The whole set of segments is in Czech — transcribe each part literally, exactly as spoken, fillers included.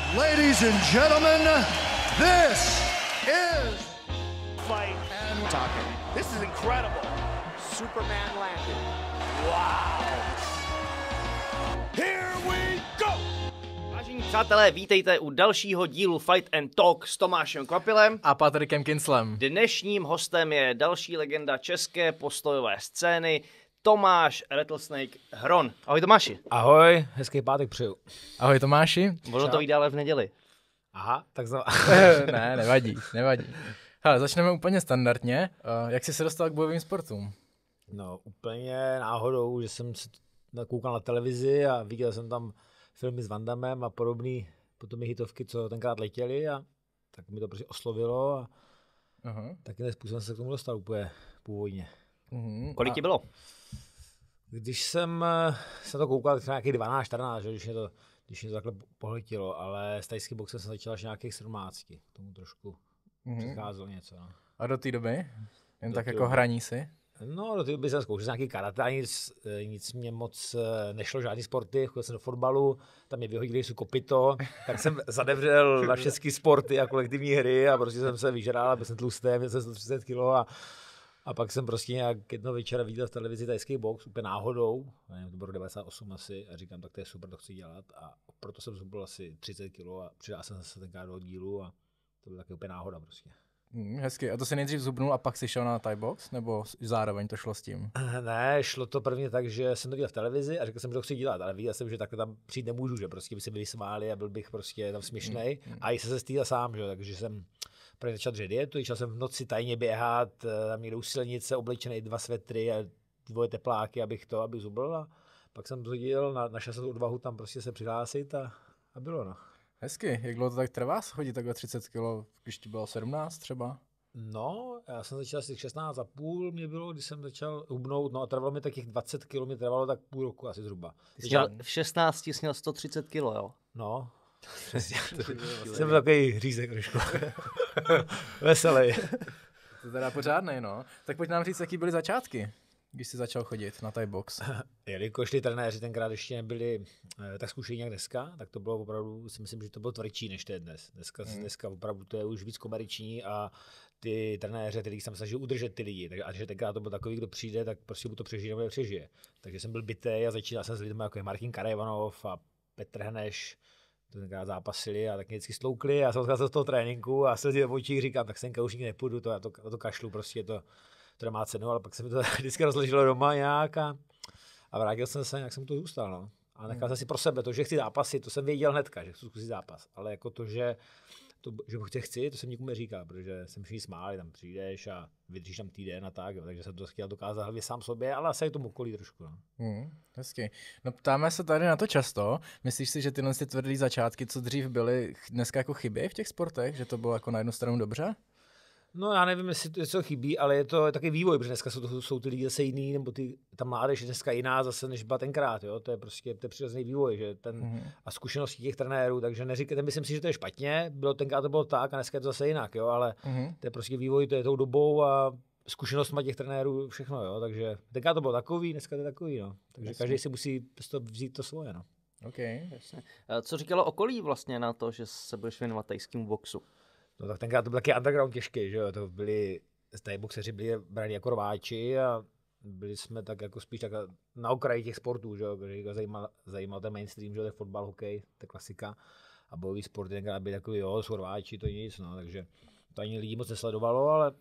Ladies and gentlemen, this is fight and talking. This is incredible. Superman landed. Wow. Here we go. Vážení přátelé, vítejte u dalšího dílu Fight and Talk s Tomášem Kvapilem a Patrikem Kinslem. Dnešním hostem je další legenda české postojové scény, Tomáš Rattlesnake Hron. Ahoj Tomáši. Ahoj, hezký pátek přeju. Ahoj Tomáši. Ono to vyjde ale v neděli. Aha, tak znovu. Ne, nevadí, nevadí. Hele, začneme úplně standardně. Uh, jak jsi se dostal k bojovým sportům? No, úplně náhodou, že jsem se koukal na televizi a viděl jsem tam filmy s Van Dammem a podobný, potom i hitovky, co tenkrát letěly, a tak mi to prostě oslovilo a uh-huh. takým způsobem se k tomu dostal úplně původně. Uh-huh. Kolik ti bylo? Když jsem se to koukal, tak nějakých dvanáct čtrnáct, když mě to, když mě to takhle pohletilo, ale s tajským boxem jsem začal až nějakých sedmnáct, k tomu trošku uh-huh. přicházelo něco. No. A do té doby? Jen do tak jako doby. Hraní si? No, do té doby jsem zkoušel nějaký karate, a nic, nic mě moc nešlo, žádný sporty, chodil jsem do fotbalu, tam mě vyhodili jsou kopyto, tak jsem zadevřel na všechny sporty a kolektivní hry a prostě jsem se vyžral, byl jsem tlustý, měl jsem sto třicet kilo a, a pak jsem prostě nějak jednoho večera viděl v televizi tajský box, úplně náhodou, nevím, to bylo devadesát osm asi, a říkám, tak to je super, to chci dělat, a proto jsem zhubil asi třicet kilo a přidal jsem se tenkrát do dílu a to byla taky úplně náhoda prostě. Hmm, hezky. A to si nejdřív zubnul a pak si šel na Thai box? Nebo zároveň to šlo s tím? Ne, šlo to prvně tak, že jsem to viděl v televizi a řekl jsem, že to chci dělat, ale viděl jsem, že takhle tam přijít nemůžu, že prostě by se byli smáli a byl bych prostě tam směšnej. Hmm. A i se stýl sám, že? Takže jsem prvně začal dřet, začal jsem v noci tajně běhat, tam někde u silnice, oblečený dva svetry a dvoje tepláky, abych to, abych zubl, a pak jsem chodil, na, našel jsem odvahu tam prostě se přihlásit a, a bylo, no. Hezky. Jak dlouho to tak trvá schodit takhle třicet kilo, když ti bylo sedmnáct třeba? No, já jsem začal asi šestnáct a půl mě bylo, když jsem začal hubnout, no a trvalo mi takých dvacet kilo, mi trvalo tak půl roku asi zhruba. Ty jsi měl, v šestnácti jsi měl sto třicet kilo, jo? No, přesně. Jsem takový hřízek trošku. Veselý. To je teda pořádnej, no. Tak pojď nám říct, jaký byly začátky, když jsi začal chodit na Thai box. Jelikož ty trenéři tenkrát ještě nebyli tak zkušení jak dneska, tak to bylo opravdu, si myslím, že to bylo tvrdší než to je dnes. Dneska, hmm. dneska opravdu to je už víc komerční a ty trenéři, který jsem snažil udržet ty lidi, takže, a že tenkrát to byl takový, kdo přijde, tak prostě mu to přežije nebo nepřežije. Takže jsem byl bitej a začínal jsem s lidmi jako je Martin Karajvanov a Petr Hneš, to tenkrát zápasili a tak mě vždycky sloukli a jsem odcházel z toho tréninku a slzy v očích říkám, tak senka už nikdy nepůjdu, to, já to, to kašlu, prostě to, to nemá cenu, ale pak se mi to vždycky rozložilo doma nějak a, a vrátil jsem se, jak jsem to zůstal, no. A nechal jsem si pro sebe to, že chci zápasy, to jsem věděl hnedka, že chci zkusit zápas, ale jako to, že to, že ho chci, chci, to jsem nikomu neříkal, protože jsem všichni smáli, tam přijdeš a vydržíš tam týden a tak, jo, takže jsem to chtěl dokázat hlavně sám sobě, ale asi i tomu okolí trošku. No. Hmm, hezky. No ptáme se tady na to často. Myslíš si, že tyhle ty tvrdý začátky, co dřív byly, dneska jako chybí v těch sportech, že to bylo jako na jednu stranu dobře? No já nevím, jestli to něco chybí, ale je to taky vývoj, protože dneska jsou, to, jsou ty lidi zase jiný, nebo ty, ta mládež je dneska jiná zase, než byla tenkrát, jo, to je prostě to je přirozený vývoj, že ten mm-hmm. a zkušenosti těch trenérů, takže neříkejte, myslím si, že to je špatně, bylo tenkrát to bylo tak a dneska je to zase jinak, jo, ale mm-hmm. to je prostě vývoj, to je tou dobou a zkušenostma těch trenérů, všechno, jo, takže tenkrát to bylo takový, dneska to je takový, no, takže jasně. Každý si musí to vzít to svoje, no. Okay. Jasně. Co říkalo okolí vlastně na to, že se budeš věnovat tajskému boxu? No tak tenkrát to byl taky underground těžký, že jo, to byli, Thai boxeři byli braní jako rváči a byli jsme tak jako spíš tak na okraji těch sportů, že jo, protože zajímal, zajímal ten mainstream, že jo, to je fotbal, hokej, to je klasika a bojový sport tenkrát byli takový, jo, jsou rváči, to nic, no, takže to ani lidí moc nesledovalo, ale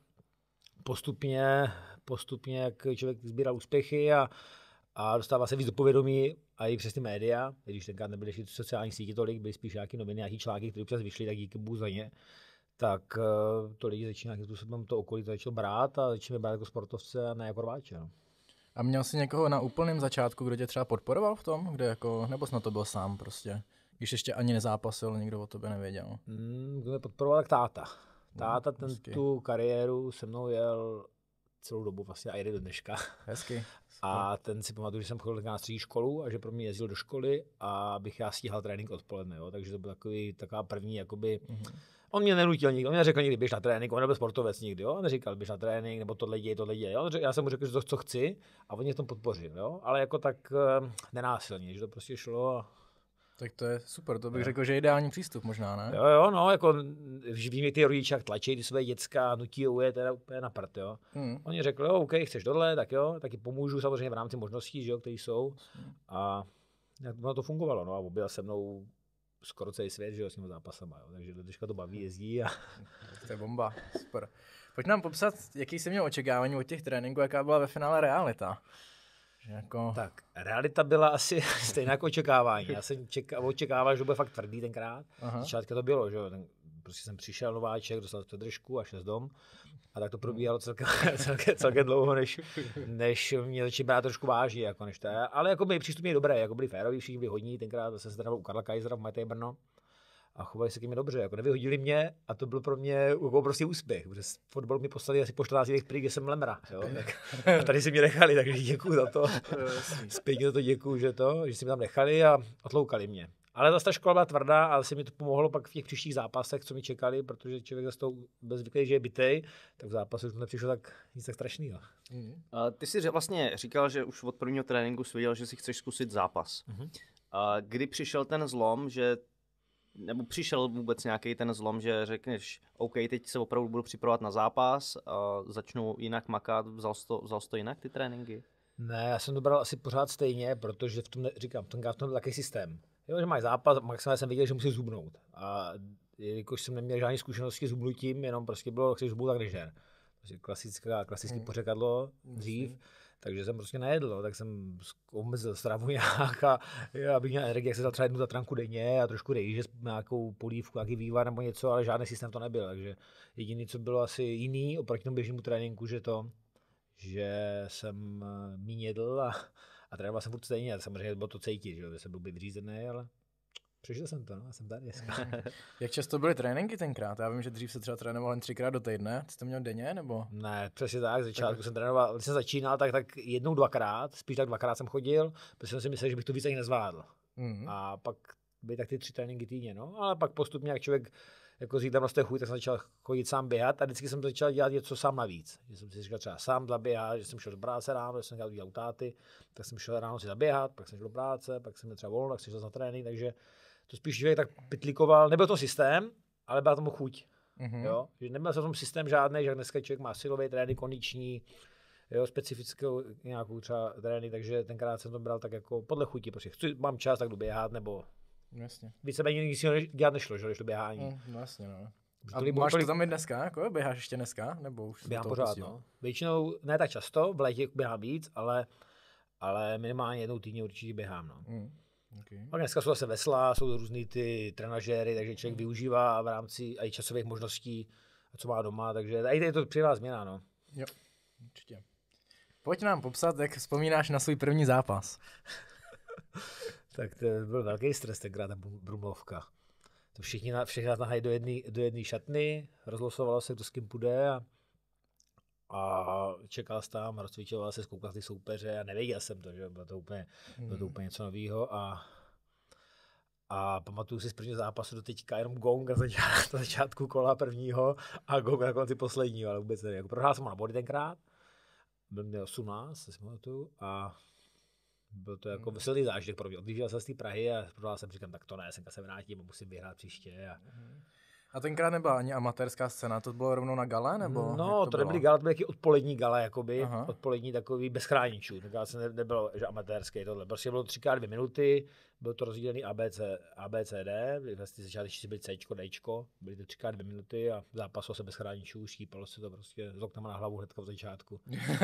postupně, postupně, jak člověk sbíral úspěchy a, a dostává se víc do povědomí a i přes ty média, když tenkrát nebyly ještě sociální sítě tolik, byly spíš nějaké noviny, nějaké články, které občas vyšly, tak díky bohu za ně. Tak to lidi začíná nějakým způsobem to okolí to začalo brát a začínáme brát jako sportovce a ne jako rváče. No. A měl jsi někoho na úplném začátku, kdo tě třeba podporoval v tom, kde jako, nebo jsi na to byl sám prostě, když ještě ani nezápasil, nikdo o tobě nevěděl? Hmm, kdo mě podporoval, tak táta. Táta ten hezky. Tu kariéru se mnou jel celou dobu vlastně a jede do dneška. Hezky. A ten si pamatuju, že jsem chodil na střední školu a že pro mě jezdil do školy a abych já stíhal trénink odpoledne, jo? Takže to byl takový, taková první jakoby, mm-hmm. On mě nenutil nikdy, on mě neřekl nikdy, běž na trénink, on nebyl sportovec nikdy, jo? On neříkal, běž na trénink, nebo tohle děj, tohle děj, jo? Já jsem mu řekl, že to, co chci a on mě v tom podpořil, jo? Ale jako tak uh, nenásilně, že to prostě šlo a, Tak to je super, to bych řekl, že je ideální přístup možná, ne? Jo, jo, no, jako vím, jak ty rodiče jak tlačí ty své děcka, nutí je teda úplně na prd, jo. Hmm. Oni řekli, jo, OK, chceš tohle, tak jo, taky pomůžu samozřejmě v rámci možností, že jo, které jsou. A ono to fungovalo, no a objel se mnou skoro celý svět, že jo, s těmi zápasama, jo. Takže do dneška to baví, jezdí a... To je bomba, super. Pojď nám popsat, jaký jsi měl očekávání od těch tréninků, jaká byla ve finále realita. Jako... Tak, realita byla asi stejná jako očekávání. Já jsem čekal, očekával, že bude fakt tvrdý tenkrát. Začátka to bylo, že jo. Ten, prostě jsem přišel nováček, dostal předržku a šel z dom. A tak to probíhalo celkem, celkem, celkem dlouho, než, než mě začali brát trošku vážně, jako než to je. Ale jako by přístup je dobré, jako byli féroví, všichni byli hodní. Tenkrát jsem se trénoval u Karla Kaisera v Majtej Brno. A chovali se k mě dobře, jako nevyhodili mě a to byl pro mě jako prostě úspěch, protože fotbal mi poslali asi po čtrnácti dnech prý, kde jsem lemra, jo, tak a tady si mě nechali, takže děkuju za to, zpětně za to děkuju, že to, že si mě tam nechali a otloukali mě. Ale zase ta škola byla tvrdá a asi mi to pomohlo pak v těch příštích zápasech, co mi čekali, protože člověk zase to byl zvyklý, že je bitej, tak v zápasu už nepřišlo tak nic tak strašného. Mm. Uh, ty jsi vlastně říkal, že už od prvního tréninku jsi věděl, že si chceš zkusit zápas. Mm-hmm. Uh, kdy přišel ten zlom, že nebo přišel vůbec nějaký ten zlom, že řekneš, OK, teď se opravdu budu připravovat na zápas, a začnu jinak makat, vzal jsi to, vzal jsi to jinak, ty tréninky? Ne, já jsem to bral asi pořád stejně, protože v tom, říkám, v tom, v tom takový systém. Jo, že máš zápas, maximálně jsem věděl, že musím zhubnout. A jelikož jsem neměl žádné zkušenosti s zhubnutím, jenom prostě bylo, chceš zhubnout, tak nežer. Prostě klasická, klasické mm. pořekadlo dřív. Mm. Takže jsem prostě nejedl, tak jsem omezil stravu nějak a abych měl energii, jak se dal třeba jednu zatranku denně a trošku rejže, nějakou polívku, nějaký vývar nebo něco, ale žádný systém to nebyl. Takže jediné, co bylo asi jiný oproti tomu běžnému tréninku, že to, že jsem míň jedl a, a trénoval jsem furt stejně. Samozřejmě bylo to cítit, že jsem byl vyřízený, ale přežil jsem to, no, já jsem tady. Jak často byly tréninky tenkrát? Já vím, že dřív se třeba trénoval jen třikrát do týdne. Jste měl denně, nebo? Ne, přesně tak, začátku tak... jsem trénoval, když jsem začínal, tak, tak jednou, dvakrát, spíš tak dvakrát jsem chodil, protože jsem si myslel, že bych to víc ani nezvládl. Mm-hmm. A pak byly tak ty tři tréninky týdně, no, ale pak postupně, jak člověk jako říct tam roste chuť, tak jsem začal chodit sám běhat a vždycky jsem začal dělat něco sám navíc. Že jsem si říkal třeba sám zaběhat, že jsem šel do práce ráno, že jsem dělal u táty, tak jsem šel ráno si zaběhat, pak jsem šel do práce, pak jsem měl třeba volno, tak jsem šel na trénink, takže to spíš člověk tak pitlíkoval, nebyl to systém, ale byla tomu chuť. Mm-hmm. Jo? Že nebyl jsem v tom systém žádný, že dneska člověk má silový trénink, kondiční, jo, specifickou nějakou třeba trénink, takže tenkrát jsem to bral tak jako podle chuti, prostě chci, mám čas, tak jdu běhat, nebo jasně. Víceméně nic jiného dělat nešlo, že když to běhání. Mm, no jasně, no. A tolik, máš tolik... to tam i dneska, jako? Běháš ještě dneska? Nebo už běhám pořád, pustil? No. Většinou, ne tak často, v létě běhám víc, ale, ale minimálně jednou týdně určitě běhám, no. Mm. Okay. A dneska jsou zase vesla, jsou různý ty trenažéry, takže člověk mm. využívá v rámci i časových možností, co má doma, takže tady je to přijela změna, no. Jo, určitě. Pojď nám popsat, jak vzpomínáš na svůj první zápas. Tak to byl velký stres tenkrát, ta Brumlovka. To všichni, všichni nás nahají do jedné do jedné šatny, rozlosovalo se, kdo s kým půjde a, a čekal jsem tam, rozcvičoval se, zkoukal ty soupeře a nevěděl jsem to, že bylo to úplně, hmm. bylo to úplně něco nového a, a pamatuju si z prvního zápasu do teďka jenom gong na začátku, na začátku kola prvního a gong na konci posledního, ale vůbec nevím. Jako prohrál jsem na body tenkrát, byl mě osmnáct, si pamatuju, a byl to jako veselý zážitek pro mě. Odjížděl jsem z té Prahy a prohrál jsem, říkám, tak to ne, senka se vrátím a musím vyhrát příště. A... a tenkrát nebyla ani amatérská scéna, to bylo rovnou na gale, nebo? No, to, to nebyly gale, to byly odpolední gale, jakoby, aha. odpolední takový bez chráničů. Tenkrát se ne, nebylo, že amatérské tohle. Prostě bylo třikrát dvě minuty, bylo to rozdělený A B C, A B C D, vlastně začátečníci byli Cčko, Dčko, byly to třikrát dvě minuty a zápasilo se bez chráničů, štípalo se to prostě s oknama na hlavu hnedka v začátku.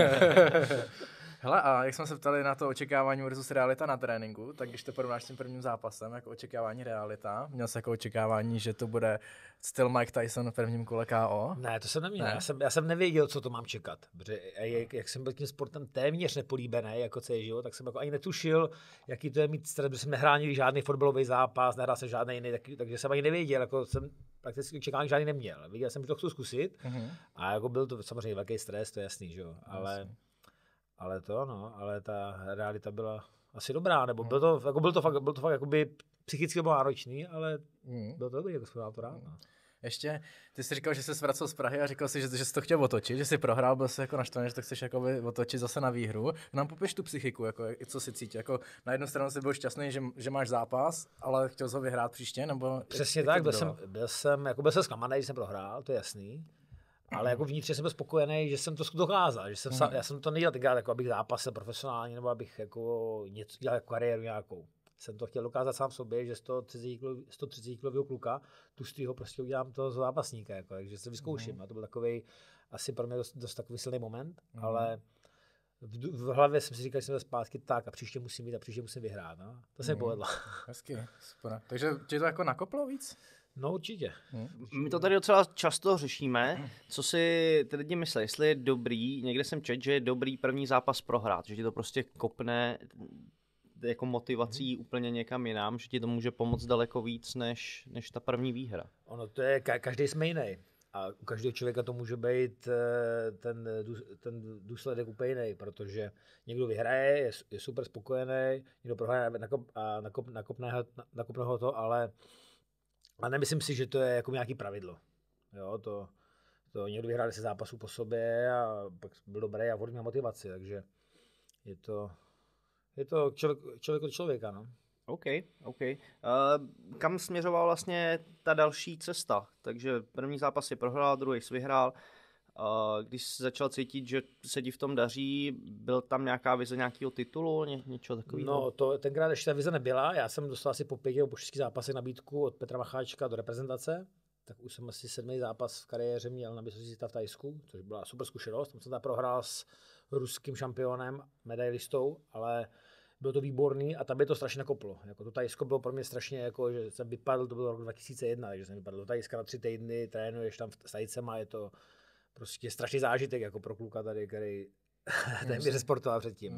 Hele, a jak jsme se ptali na to očekávání versus realita na tréninku, tak když to porovnáš s tím prvním zápasem, jako očekávání realita, měl jsi jako očekávání, že to bude styl Mike Tyson v prvním kole K O? Ne, to jsem neměl. Ne? Já, jsem, já jsem nevěděl, co to mám čekat. Protože jak, jak jsem byl tím sportem téměř nepolíbený jako celý život, tak jsem jako ani netušil, jaký to je mít stres, protože jsem nehrál nikdy žádný fotbalový zápas, nehrál jsem žádný jiný, tak, takže jsem ani nevěděl, jako jsem prakticky očekávání žádný neměl. Viděl jsem, že to chci zkusit uh-huh. a jako byl to samozřejmě velký stres, to je jasný, že jo, ale, ale to no, ale ta realita byla asi dobrá, nebo uh-huh. byl to, jako byl to fakt, byl to fakt jakoby psychicky bylo náročný, ale uh-huh. bylo to dobrý, jako jsem to rád. No. Ještě, ty jsi říkal, že jsi vracel z Prahy a říkal jsi, že, že jsi to chtěl otočit, že jsi prohrál, byl jsi jako naštvaný, že to chceš jakoby otočit zase na výhru. Nám popiš tu psychiku, jako, co si cítil. Jako, na jednu stranu jsi byl šťastný, že, že máš zápas, ale chtěl jsi ho vyhrát příště, nebo... Přesně jak, tak, jak byl jsem, byl jsem, jako byl jsem zklamaný, že jsem prohrál, to je jasný. Ale jako vnitřně jsem byl spokojený, že jsem to dokázal, že jsem Mm. sám, já jsem to nedělal tenkrát, jako abych zápasil profesionálně, nebo abych jako něco dělal jako kariéru nějakou. Jsem to chtěl dokázat sám sobě, že sto třicet kilového kluka, tustýho prostě udělám toho zápasníka, jako, takže se vyzkouším. Mm. A to byl takový, asi pro mě dost, dost takový silný moment, mm. ale v, v hlavě jsem si říkal, že jsem zpátky tak a příště musím jít a příště musím vyhrát. No? To se mi Mm. povedlo. Hezky, super. Takže tě to jako nakoplo víc? No určitě. My to tady docela často řešíme, co si ty lidi myslí, jestli je dobrý, někde jsem četl, že je dobrý první zápas prohrát, že ti to prostě kopne jako motivací úplně někam jinam, že ti to může pomoct daleko víc než, než ta první výhra. Ono to je, každý jsme jiný. A u každého člověka to může být ten, ten důsledek úplně jiný, protože někdo vyhraje, je, je super spokojený, někdo prohraje nakop, a nakop, nakopne, nakopne ho to, ale a nemyslím si, že to je jako nějaký pravidlo. Jo, to, to někdo vyhrál se zápasů po sobě a pak byl dobrý a měl motivaci, takže je to, je to člověk, člověk od člověka. No. OK, OK. Uh, kam směřovala vlastně ta další cesta? Takže první zápas si prohrál, druhý si vyhrál. Uh, když jsi začal cítit, že se ti v tom daří, byl tam nějaká vize nějakého titulu, ně, něčeho takového? No, to tenkrát ještě ta vize nebyla. Já jsem dostal asi po pěti nebo po šesti zápasech nabídku od Petra Macháčka do reprezentace. Tak už jsem asi sedmý zápas v kariéře měl na mistrovství světa v Thajsku, což byla super zkušenost. Tam jsem tam prohrál s ruským šampionem, medailistou, ale bylo to výborný a tam by to strašně nakoplo. Jako to Thajsko bylo pro mě strašně, jako, že jsem vypadl, to bylo rok dva tisíce jedna, takže jsem vypadl do Thajska na tři týdny, trénuješ tam s Thajcema, je to prostě strašný zážitek jako pro kluka tady, který téměř sportoval předtím.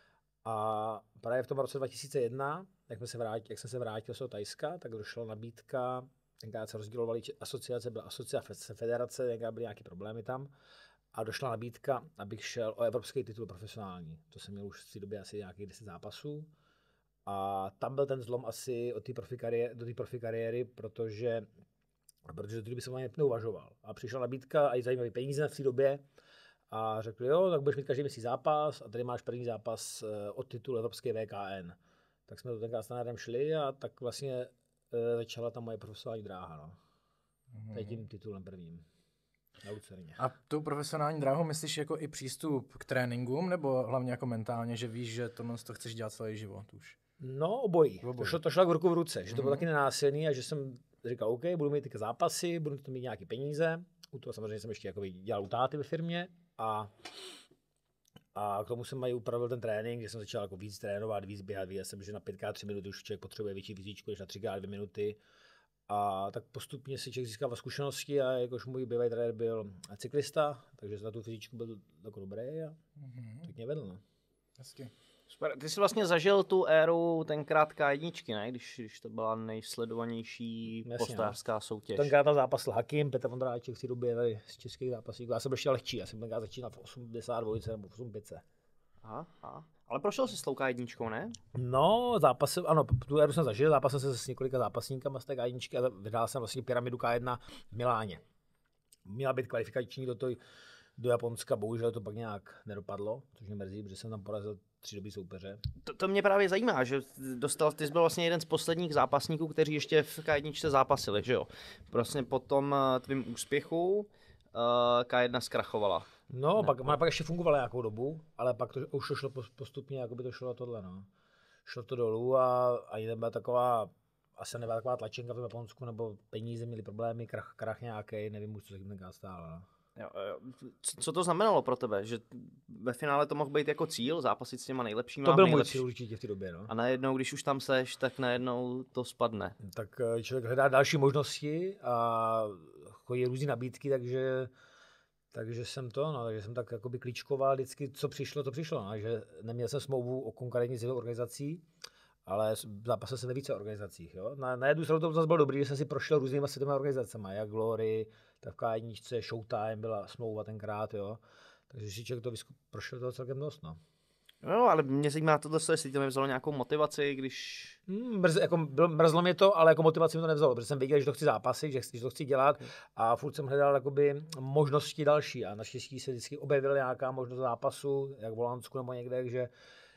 A právě v tom roce dva tisíce jedna, jak, se vrátil, jak jsem se vrátil z toho Thajska, tak došla nabídka, tenkrát se rozdělovaly asociace, byla asociace, federace, tenkrát byly nějaké problémy tam. A došla nabídka, abych šel o evropský titul profesionální. To jsem měl už v té době asi nějakých deset zápasů. A tam byl ten zlom asi od té profi kariéry, do té profi kariéry, protože, protože do té doby jsem ani neuvažoval. A přišla nabídka a i zajímavý peníze v té době. A řekli, jo, tak budeš mít každý měsíc zápas a tady máš první zápas od titulu evropské V K N. Tak jsme to tenkrát s Tanádem šli a tak vlastně začala ta moje profesionální dráha. No. Mm. Tady tím titulem prvním. Na Lucerně. A tou profesionální dráhou myslíš jako i přístup k tréninkům, nebo hlavně jako mentálně, že víš, že tohle to chceš dělat celý život už? No, obojí. obojí. To, šlo, to šlo v ruku v ruce, že to bylo mm. taky nenásilný a že jsem říkal, OK, budu mít ty zápasy, budu to mít nějaké peníze. U toho samozřejmě jsem ještě jako dělal u táty ve firmě a, a k tomu jsem mají upravil ten trénink, že jsem začal jako víc trénovat, víc běhat, víc jsem, že na pět krát tři minuty už člověk potřebuje větší fyzičku, než na tři krát dvě minuty. A tak postupně si člověk získával zkušenosti a jakož můj bývalý trenér byl cyklista, takže na tu fyzičku byl jako dobrý a mm-hmm. tak mě vedl. No. Hezky. Super. Ty jsi vlastně zažil tu éru tenkrát K jedna, ne? Když, když to byla nejsledovanější postářská soutěž. Tenkrát tam zápasil Hakim, Petr Vondráček v té době tady z českých zápasníků. Já jsem byl ještě lehčí, já jsem tenkrát začínal v osmdesát dva nebo v osm pět. Aha, aha. Ale prošel jsi s tou K jedna, ne? No, zápasil, ano, tu éru jsem zažil, zápasil jsem se s několika zápasníkama z té K jedna a vyhrál jsem vlastně pyramidu K jedna v Miláně. Měla být kvalifikační do, to, do Japonska, bohužel to pak nějak nedopadlo, což mě mrzí, protože jsem tam porazil tři dobrý soupeře. To, to mě právě zajímá, že dostal, ty jsi byl vlastně jeden z posledních zápasníků, kteří ještě v K jedna zápasili, že jo? Prostě po tom tvým úspěchu uh, K jedna zkrachovala. No, pak, pak ještě fungovala nějakou dobu, ale pak to už to šlo postupně, jako by to šlo tohle, no. Šlo to dolů a ani nebyla taková, asi nebyla taková tlačenka v Japonsku, nebo peníze měli problémy, krach, krach nějaký, nevím už, co se tím stálo, no. Jo, jo. Co to znamenalo pro tebe? Že ve finále to mohl být jako cíl, zápasit s těma nejlepšíma? To byl nejlepší... můj cíl určitě v té době, no. A najednou, když už tam seš, tak najednou to spadne. Tak člověk hledá další možnosti a chodí různý nabídky, takže Takže jsem to, no, takže jsem tak jakoby klíčkoval vždycky, co přišlo, to přišlo, no, že neměl jsem smlouvu o konkurentní s organizací, ale zápasil jsem ve více organizacích, jo. Na, na jednu stranu to zase bylo dobrý, že jsem si prošel různýma světovými organizacemi, jak Glory, tak v K jedna, Showtime byla smlouva tenkrát, jo. Takže si člověk to vysku, prošel toho celkem dost, no. No, ale mě zajímá tohle, jestli to nevzalo nějakou motivaci, když... Hmm, mrz, jako, bylo, mrzlo mě to, ale jako motivaci mi to nevzalo, protože jsem věděl, že to chci zápasit, že, že to chci dělat a furt jsem hledal jakoby možnosti další a naštěstí se vždycky objevila nějaká možnost zápasu, jak v Holandsku nebo někde, že,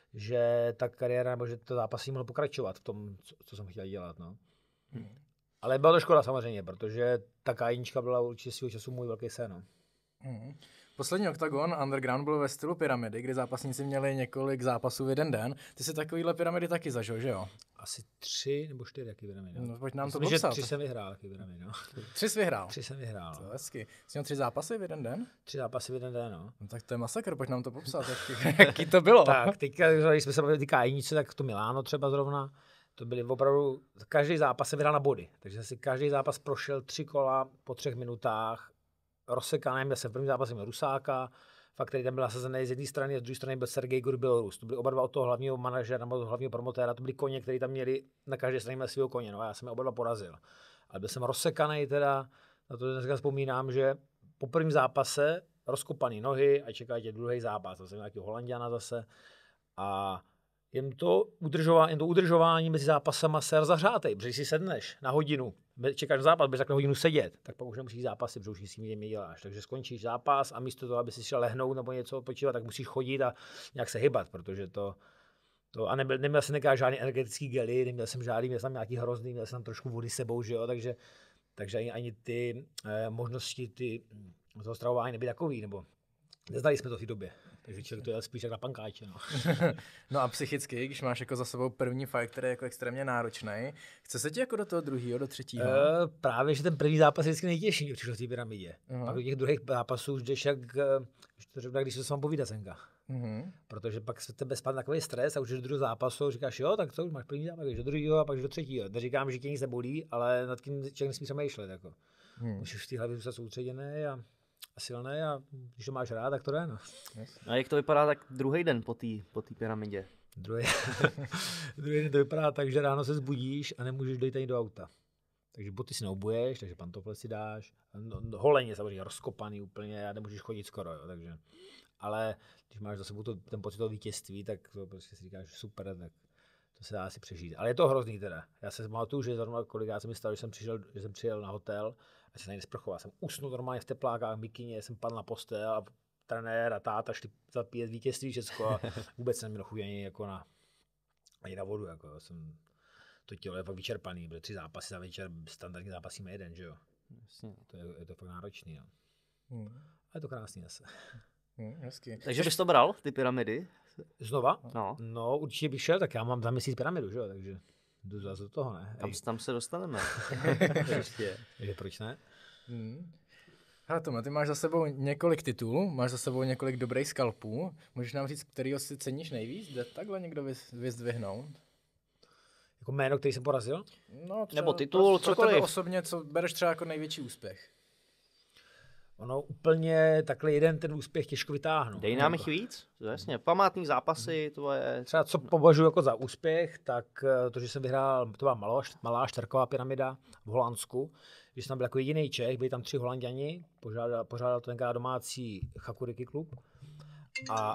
že ta kariéra nebo že to zápasy mohlo pokračovat v tom, co, co jsem chtěl dělat. No. Hmm. Ale byla to škoda samozřejmě, protože ta kájnička byla určitě svýho času můj velký sen. No. Hmm. Poslední Octagon Underground byl ve stylu pyramidy, kdy zápasníci měli několik zápasů v jeden den. Ty si takovýhle pyramidy taky zažil, že jo? Asi tři nebo čtyři jaký pyramidy. No, pojď nám Myslím, to popsat. že tři jsem vyhrál jaký pyramidy, no. Tři jsi vyhrál? Tři jsem vyhrál. To je hezky. Jsi měl tři zápasy v jeden den? Tři zápasy v jeden den, no. No tak to je masakr, pojď nám to popsat, jaký, jaký to bylo. Tak, teďka, když jsme se bavili ty kájnice, tak to Miláno třeba zrovna, to byly opravdu, každý zápas jsem vyhrál na body, takže si každý zápas prošel tři kola po třech minutách, rozsekaném, já jsem v prvním zápase měl Rusáka, fakt, který tam byl nasazený z jedné strany, a z druhé strany byl Sergej Bělorus. To byli oba dva od toho hlavního manažera nebo hlavního promotéra, to byli koně, kteří tam měli na každé straně svého koně, no a já jsem je oba dva porazil. Ale byl jsem rozsekaný teda, na to dneska vzpomínám, že po prvním zápase rozkopaný nohy a čeká tě druhý zápas, to jsem nějaký Holanďana zase a jen to, udržování, jen to udržování mezi zápasama se zahřátej, protože když si sedneš na hodinu, čekáš na zápas, budeš tak na hodinu sedět, tak pak už nemusíš zápasy, protože už s tím děláš. Takže skončíš zápas a místo toho, aby si šel lehnout nebo něco odpočívat, tak musíš chodit a nějak se hybat, protože to, to a nebyl, neměl jsem nějaká žádný energetický gely, neměl jsem žádný, měl jsem nějaký hrozný, měl jsem tam trošku vody sebou, že jo, takže, takže ani, ani ty eh, možnosti ty, toho stravování nebyly takový, nebo neznali jsme to v té době. Takže člověk to je spíš jak na pankáče. No. No a psychicky, když máš jako za sebou první fight, který je jako extrémně náročný, chce se ti jako do toho druhého, do třetího? E, právě, že ten první zápas je vždycky nejtěžší, když přišel v té pyramidě. Uh-huh. Pak do těch druhých zápasů už jdeš jak, když se s vám povídá senka. Uh-huh. Protože pak se tebe spadne takový stres a už do druhého zápasu říkáš, jo, tak to už máš první zápas, do druhého a pak do třetího. Neříkám, že tě nic nebolí, ale nad tím člověk nesmí přemýšlet. Jako. Uh-huh. Musíš v té hlavě zůstat soustředěný a a silné a když to máš rád, tak to jde. No. A jak to vypadá tak druhý den po té po té pyramidě? Druhý, druhý den to vypadá tak, že ráno se zbudíš a nemůžeš dojít ani do auta. Takže boty si neobuješ, takže pantofle si dáš. No, holeně samozřejmě rozkopaný úplně a nemůžeš chodit skoro. Jo, takže. Ale když máš za sebou to, ten pocit toho vítězství, tak to prostě si říkáš super, tak to se dá asi přežít. Ale je to hrozný teda. Já se pamatuju, že zrovna kolikrát se mi stalo, že jsem, přišel, že jsem přijel na hotel a jsem se nesprchoval. Jsem usnul normálně v teplákách, v bikině, jsem padl na postel a trenér a táta šli zapíjet vítězství všechno a vůbec jsem neměl chuť ani, jako na, ani na vodu. Jako. Jsem, to tělo je fakt vyčerpaný, byly tři zápasy za večer, standardní zápasíme jeden, že jo. Jasně. To je, je to fakt náročný. Jo. Hmm. A je to krásný zase. Hmm, hezky. Takže bys to bral, ty pyramidy? Znova? No. No, určitě bych šel, tak já mám za měsíc pyramidu, že jo, takže jdu zase do toho, ne? Tam, tam se dostaneme. Takže proč ne? Hmm. Hele Tome, ty máš za sebou několik titulů, máš za sebou několik dobrých skalpů. Můžeš nám říct, kterýho si ceníš nejvíc? Jde takhle někdo vyzdvihnout? Jako jméno, který jsem porazil? No, třeba nebo titul, pro, pro cokoliv. tebe osobně, co bereš třeba jako největší úspěch? Ono úplně takhle jeden ten úspěch těžko vytáhnout. Dej nám jich víc, jasně. Památný zápasy, to je... Třeba co považuji jako za úspěch, tak to, že jsem vyhrál, to byla malá, malá čtvrková pyramida v Holandsku, když jsem tam byl jako jediný Čech, byli tam tři Holanďani, požádal, požádal to tenkrát domácí Chakuriki klub. A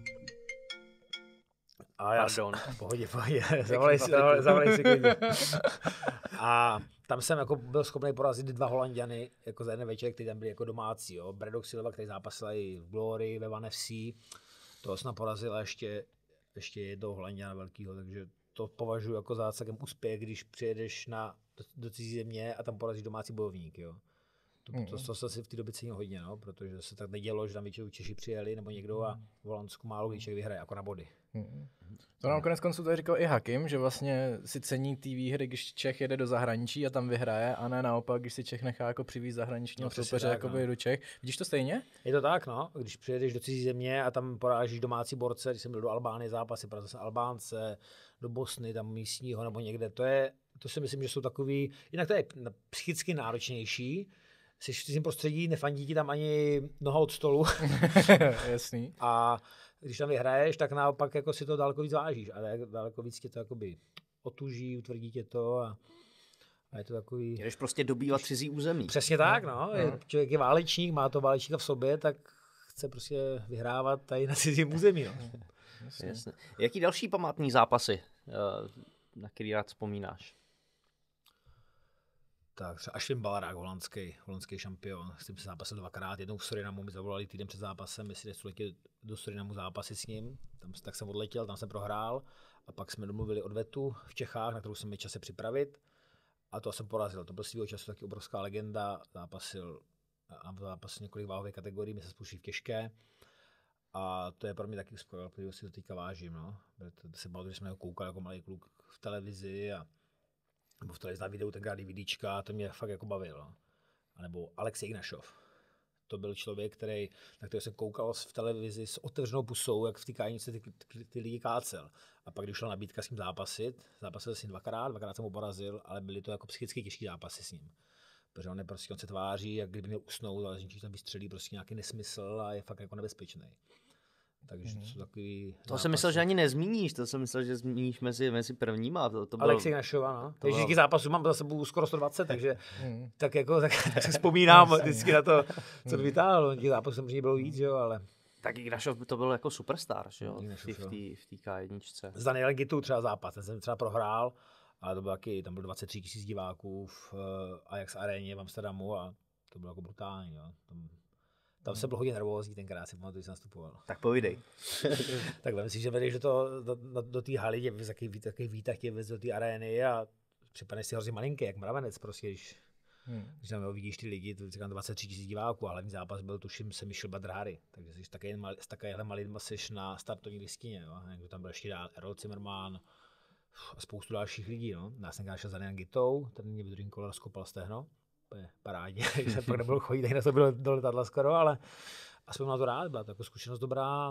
A já Pardon. Pohodě, pohodě, zavolej si, zavolej si klidně. A tam jsem jako byl schopný porazit dva Holanďany jako za jeden večer, kteří tam byli jako domácí. Jo. Braddock Silva, který zápasil i v Glory, ve One F C, toho jsem porazil a ještě, ještě jednoho Holanďana velkýho, takže to považuji jako za celkem úspěch, když přijedeš na, do, do cizí země a tam porazíš domácí bojovník. Jo. To, to, to, to se v té době cenil hodně, no, protože se tak nedělo, že tam většinou Češi přijeli nebo někdo a v Holandsku málo kdy Čech vyhraje, jako na body. Hmm. To nám konec konců tady říkal i Hakim, že vlastně si cení té výhry, když Čech jede do zahraničí a tam vyhraje, a ne naopak, když si Čech nechá jako přivízt zahraničního no, soupeře jako no. do Čech. Vidíš to stejně? Je to tak, no. Když přijedeš do cizí země a tam porážíš domácí borce, když jsem byl do Albánie zápasy, porazil jsem Albánce, do Bosny, tam místního nebo někde, to je, to si myslím, že jsou takový, jinak to je psychicky náročnější, jsi v cizím prostředí, nefandí ti tam ani noha od stolu. Jasný. A když tam vyhraješ, tak naopak jako si to daleko víc vážíš, ale daleko víc tě to jakoby otuží, utvrdí tě to a, a je to takový... Jdeš prostě dobývat cizí území. Přesně tak, no. Je, člověk je válečník, má to válečníka v sobě, tak chce prostě vyhrávat tady na cizím území. No. Jasně. Jasně. Jaký další památný zápasy, na který rád vzpomínáš? Tak třeba Ashwin Balarák, holandský, holandský šampion. S tím se zápasil dvakrát, jednou v Surinamu mi zavolali týden před zápasem, jestli nechci letět do Surinamu zápasy s ním. Tam, tak jsem odletěl, tam jsem prohrál a pak jsme domluvili odvetu v Čechách, na kterou jsem měl čase připravit. A to jsem porazil. To byl svýho času taky obrovská legenda. Zápasil, a zápasil několik váhových kategorií, my se spouští v těžké. A to je pro mě taky skvělé, protože si to teďka vážím. No. To se bavil, že jsme ho koukali jako malý kluk v televizi a nebo v televizi na videu tenkrát DVDčka, to mě fakt jako bavilo. A nebo Alexej Ignašov. To byl člověk, který, na kterého jsem koukal v televizi s otevřenou pusou, jak v té kájnici ty, ty, ty lidi kácel. A pak, když šla nabídka s ním zápasit, zápasil s ním dvakrát, dvakrát jsem ho porazil, ale byly to jako psychicky těžké zápasy s ním. Protože on, je prostě, on se tváří, jak kdyby měl usnout, ale když tam vystřelí prostě nějaký nesmysl a je fakt jako nebezpečný. Takže to jsou takový... To jsem myslel, že ani nezmíníš, to jsem myslel, že zmíníš mezi, mezi prvníma. To, to bylo... Alexej Ignašova, no. To díky bylo... zápasu mám za sebou skoro sto dvacet, takže tak jako tak, tak si vzpomínám vždycky na to, co to vytáhlo. Těch zápasů samozřejmě bylo víc, jo, ale... Tak Ignašov to byl jako superstar, že jo, Ignašov, v té ká jedna. S Danielem Gitou třeba zápas, ten jsem třeba prohrál, ale to byl taky, tam bylo dvacet tři tisíc diváků v uh, Ajax aréně v Amsterdamu a to bylo jako brutální, jo. Tam, Tam jsem byl hodně nervózní, tenkrát si pamatuju, že jsem nastupoval. Tak povídej. Tak vem si, že vedeš do, to, do, do, do té haly, tě vez takový, takový výtah, tě vez do té arény a připadneš si hrozně malinký, jak mravenec prostě, když, hmm. když tam vidíš ty lidi, to říkám dvacet tři tisíc diváků a hlavní zápas byl, tuším, se Michel Badráry, takže jsi taky mal, s takovýhle malým seš na startovní listině, jo. Někdo tam byl ještě dál, Errol Zimmermann a spoustu dalších lidí, no. Já jsem šel za Danielem Gitou, ten mě v druhém kole rozkopal stehno. Parádně, jsem pak nebyl chodit, tak na to bylo do letadla skoro, ale aspoň na to rád, byla to jako zkušenost dobrá,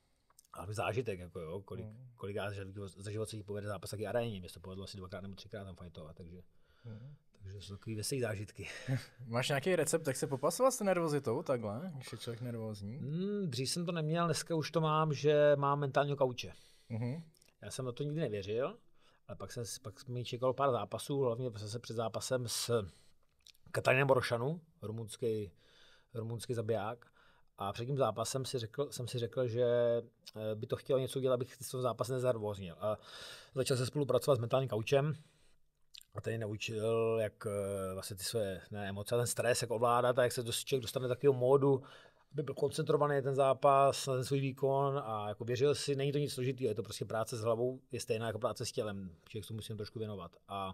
ale zážitek, jako jo, kolik, kolik já za život se jí povede zápas taky aréně, mě to povedlo asi dvakrát nebo třikrát tam fajtovat, takže, mm. takže jsou takový veselý zážitky. Máš nějaký recept, jak se popasovat s nervozitou takhle, když je člověk nervózní? Mm, dřív jsem to neměl, dneska už to mám, že mám mentálního kauče. Mm-hmm. Já jsem na to nikdy nevěřil, ale pak, jsem, pak mi čekalo pár zápasů, hlavně zase před zápasem s Katalinem Borošanu, rumunský, rumunský zabiják. A před tím zápasem si řekl, jsem si řekl, že by to chtělo něco udělat, abych z toho zápasu neznervóznil. A začal se spolupracovat s mentálním kaučem a ten naučil, jak vlastně ty své ne, emoce, ten stres, jak ovládat a jak se člověk dostane do takového módu, aby byl koncentrovaný ten zápas, na ten svůj výkon a jako věřil si, není to nic složitého, je to prostě práce s hlavou, je stejná jako práce s tělem, člověk se musím trošku věnovat. A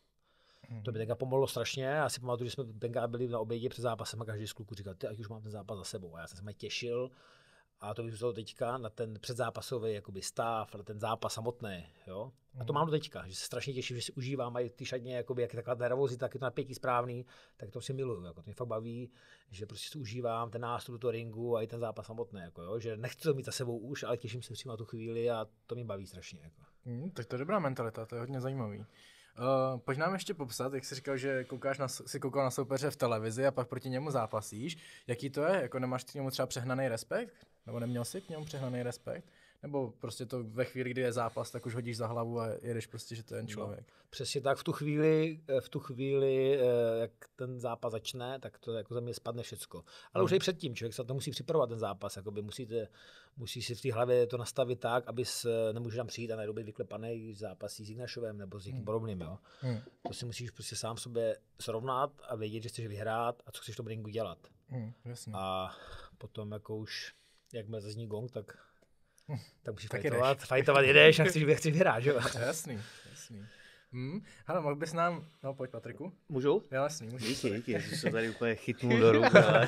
to by tenka pomohlo strašně. Já si pamatuju, že jsme tenka byli na obědě před zápasem a každý z kluků říkal, ty, ať už mám ten zápas za sebou. A já jsem se mě těšil a to vyzůstalo teďka na ten předzápasový jakoby stav, na ten zápas samotný. Jo? A to mám do teďka, že se strašně těším, že si užívám a ty šatně, jakoby, jak je taková nervozita, tak je to napětí správný, tak to si miluju. Jako, to mě fakt baví, že prostě si užívám ten nástup do toho ringu a i ten zápas samotný. Jako, jo? Že nechci to mít za sebou už, ale těším se přímo na tu chvíli a to mě baví strašně. Jako. Hmm, tak to je dobrá mentalita, to je hodně zajímavý. Uh, pojď nám ještě popsat, jak jsi říkal, že koukáš na, si koukal na soupeře v televizi a pak proti němu zápasíš. Jaký to je? Jako nemáš k němu třeba přehnaný respekt? Nebo neměl jsi k němu přehnaný respekt? Nebo prostě to ve chvíli, kdy je zápas, tak už hodíš za hlavu a jedeš prostě, že to je jen člověk? No, přesně tak, v tu chvíli, v tu chvíli, jak ten zápas začne, tak to jako za mě spadne všecko. Ale hmm. už i předtím, člověk se to musí připravovat ten zápas, jakoby musíte, musí si v té hlavě to nastavit tak, abys nemůže tam přijít a najednou být vyklepaný zápasí s Ignašovem nebo s někým hmm. podobným. Jo. Hmm. To si musíš prostě sám sobě srovnat a vědět, že chceš vyhrát a co chceš v tom ringu dělat. Hmm, jasně. A potom jako už, jakmile zazní gong, tak tak musíš tak fajtovat, fajtovat jedeš a chceš, chceš vyhrát, že jo? Jasný, jasný. Hmm. Hele, mohl bys nám, no pojď Patriku. Můžu? Jo, jasný, můžu. Díky, díky, že se tady úplně chytnul do ruk. Ale...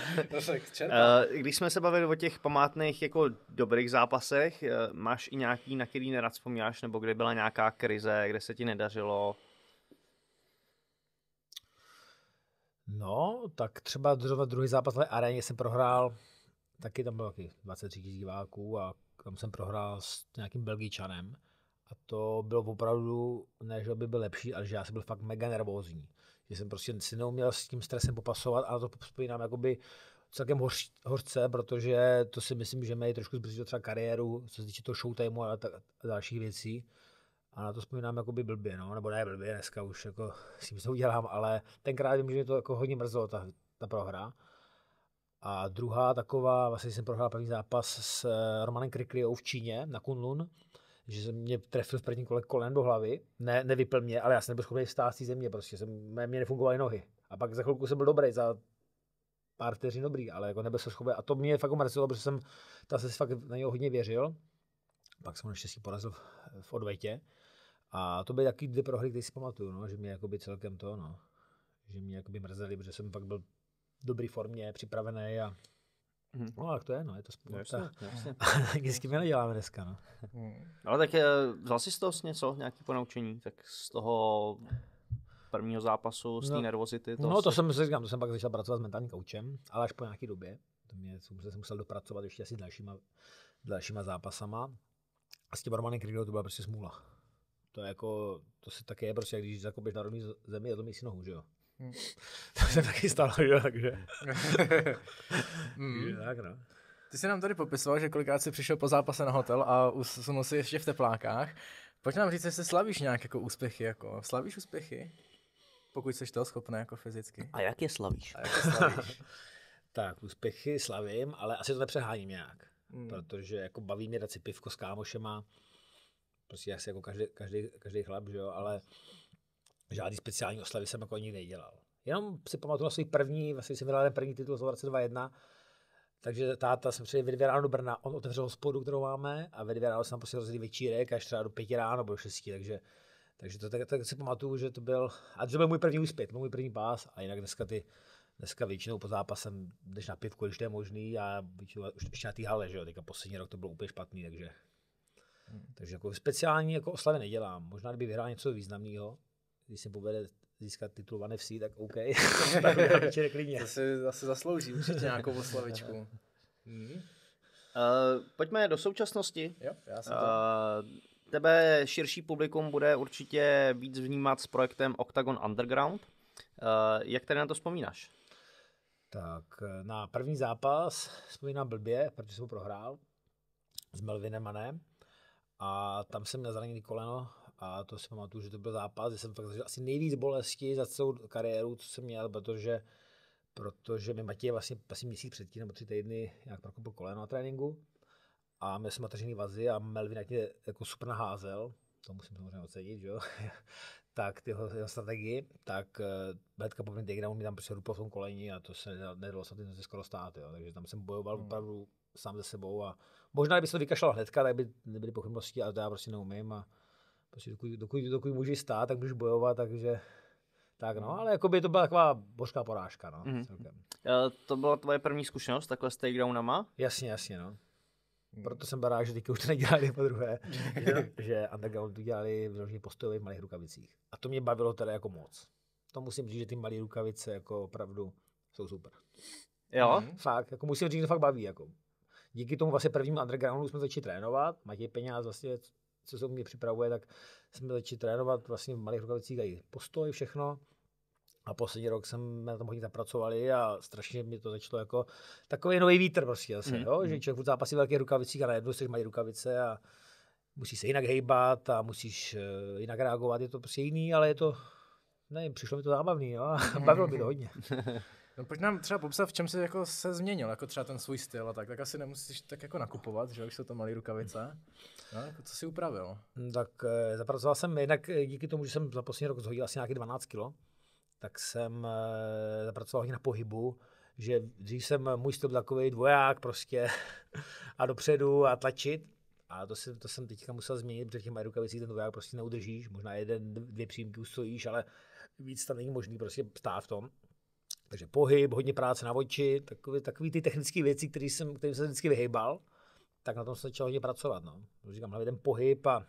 Když jsme se bavili o těch památných jako dobrých zápasech, máš i nějaký, na který nerad vzpomínáš, nebo kde byla nějaká krize, kde se ti nedařilo? No, tak třeba druhý zápas na aréně jsem prohrál, taky tam bylo taky dvacet tři tisíc diváků a tam jsem prohrál s nějakým Belgičanem a to bylo opravdu, ne, že by byl lepší, ale že já jsem byl fakt mega nervózní. Že jsem prostě si neuměl s tím stresem popasovat a to vzpomínám jakoby celkem hoř, hořce, protože to si myslím, že mají trošku zbrzdilo třeba kariéru, co se týče toho showtimeu a, ta, a dalších věcí. A na to vzpomínám jakoby blbě, no, nebo ne blbě, dneska už jako s tím to udělám, ale tenkrát vím, že mě to jako hodně mrzelo, ta, ta prohra. A druhá taková, vlastně jsem prohrál první zápas s Romanem Krikliou v Číně na Kunlun, že jsem mě trefil v prvním kole kolen do hlavy, ne, nevypl mě, ale já jsem nebyl schopný vstát z té země, prostě jsem, mě nefungovaly nohy. A pak za chvilku jsem byl dobrý, za pár vteřin dobrý, ale jako nebyl jsem schopný. A to mě fakt mrzelo, protože jsem ta se fakt na něho hodně věřil. Pak jsem ho naštěstí porazil v, v odvetě. A to byly taky dvě prohry, které si pamatuju, no, že mě jakoby celkem to, no, že mě jakoby mrzeli, protože jsem fakt byl v dobré formě, připravený a hmm. no, tak to je, no, je to sport. Taky s tím neděláme dneska, no. Hmm. Ale tak vzal jsi z toho něco, nějaké ponaučení, tak z toho prvního zápasu, z té no, nervozity? To no, to si... jsem si říkám, to jsem pak začal pracovat s mentálním koučem, ale až po nějaké době. To mě jsem musel dopracovat ještě asi dalšíma, dalšíma zápasama. A s tím Romanem Krikliou to byla prostě smůla. To je jako, to se taky je prostě, když zakopeš na rovný zemi, a to mísi nohu, že jo. Hmm. To se taky stalo, jo, takže. mm. Tak, no. Ty jsi nám tady popisoval, že kolikrát jsi přišel po zápase na hotel a usunul si ještě v teplákách. Pojď nám říct, jestli slavíš nějak jako úspěchy, jako slavíš úspěchy? Pokud jsi toho schopný jako fyzicky. A jak je slavíš? A jak je slavíš? Tak, úspěchy slavím, ale asi to nepřeháním nějak. Hmm. Protože jako baví mě dát si pivko s kámošema. Prostě asi jako každý, každý, každý chlap, že jo, ale žádný speciální oslavy jsem jako nikdy nedělal. Jenom si pamatuju na svůj první, vlastně jsem vydal ten první titul v roce dva jedna, takže táta jsem přijel ve dvě ráno do Brna, on otevřel hospodu, kterou máme, a ve dvě ráno jsem prostě rozhodl večírek, až třeba do pěti ráno, nebo do šesti, takže, takže to tak, tak si pamatuju, že to byl, a to byl můj první úspěch, můj první pás, a jinak dneska ty, dneska většinou po zápasem jdeš na pivku, když to je možný, a většinou už ještě na té hale, že jo, teďka poslední rok to bylo úplně špatný, takže, hmm. takže jako speciální jako oslavy nedělám, možná kdyby vyhrál něco významného, když se povede získat titul One F C, tak OK. Tak klidně. To si zase zaslouží určitě nějakou oslavičku. hmm. uh, pojďme do současnosti. Jo, já jsem to... uh, tebe širší publikum bude určitě víc vnímat s projektem Octagon Underground. Uh, jak tady na to vzpomínáš? Tak na první zápas vzpomínám blbě, protože jsem ho prohrál s Melvinem Manem a tam jsem měl zraněný koleno. A to si pamatuju, že to byl zápas, že jsem fakt zažil asi nejvíc bolesti za celou kariéru, co jsem měl, protože, protože mi Matěj vlastně asi měsíc předtím, nebo tři týdny nějak prokopil koleno na tréninku. A měl jsem mateřiný vazy a Melvin jak mě jako super naházel, to musím samozřejmě ocenit, že jo, tak ty jeho, jeho strategii, tak hnedka po prvním takedownu mi tam prostě rupal v tom koleni a to se nedalo se tím skoro stát, jo, takže tam jsem bojoval hmm. opravdu sám ze sebou a možná, kdyby se to vykašlal hnedka, tak by nebyly pochybnosti, ale to já prostě neumím a prostě dokud, dokud, dokud můžeš stát, tak můžeš bojovat, takže tak no, ale jako by to byla taková božská porážka, no. Mm-hmm. Celkem. To byla tvoje první zkušenost takhle s takedownama? Jasně, jasně, no. Proto jsem byl rád, že teďka už to nedělali po druhé, že, že underground to dělali vyloženě postojově v malých rukavicích. A to mě bavilo teda jako moc. To musím říct, že ty malé rukavice jako opravdu jsou super. Jo? Mm-hmm. Fakt, jako musím říct, že to fakt baví, jako. Díky tomu vlastně prvnímu undergroundu jsme začali trénovat, Matěj Peňáz vlastně, co se mě připravuje, tak jsme začali trénovat vlastně v malých rukavicích i postoj, všechno. A poslední rok jsme na tom hodně zapracovali a strašně mi to začalo jako takový nový vítr prostě zase, mm. jo? Že člověk zápasí v velkých rukavicích a najednou jsi malý rukavice a musíš se jinak hejbat a musíš uh, jinak reagovat, je to prostě jiný, ale je to, nevím, přišlo mi to zábavný, jo? A bavilo mi to hodně. No, pojď nám třeba popsat, v čem jsi jako se změnil, jako třeba ten svůj styl a tak, tak asi nemusíš tak jako nakupovat, že když jsou to malé rukavice. No, jako co jsi upravil? Tak e, zapracoval jsem jednak díky tomu, že jsem za poslední rok zhodil asi nějaký dvanáct kilo, tak jsem e, zapracoval hodně na pohybu, že dřív jsem můj styl byl takový dvoják prostě a dopředu a tlačit. A to, si, to jsem teďka musel změnit, protože v těch malých rukavicích ten dvoják prostě neudržíš, možná jeden, dvě přímky ustojíš, ale víc tam není možný prostě stát v tom. Takže pohyb, hodně práce na oči, takový, takový ty technické věci, které jsem, kterým jsem vždycky vyhejbal, tak na tom jsem začal hodně pracovat. No. Říkám, hlavně ten pohyb a,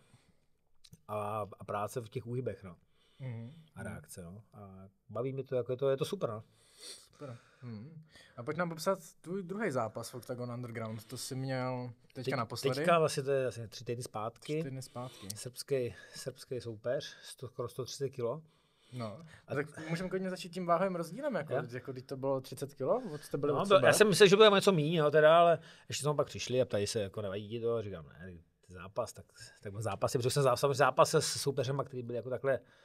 a, a práce v těch úhybech, no. Mm-hmm. A reakce, no. A baví mě to, jako je to, je to super, no. Super. Mm-hmm. A pojď nám popsat tvůj druhý zápas v Octagon Underground, to jsi měl teďka Teď, naposledy? Teďka vlastně to je asi tři týdny zpátky. Tři týdny zpátky. Srbský, srbský soupeř, skoro sto třicet kilo. No, a tak můžeme klidně začít tím váhovým rozdílem, jako, jako když to bylo třicet kilo, od jste byli no, od sebe. Já jsem myslel, že bude něco míň, no, teda, ale ještě jsme pak přišli a ptali se, jako nevadí ti to, a říkám, ne, zápas, tak, tak byl zápas, protože jsem zápas, zápas se soupeřema, který byli jako takhle,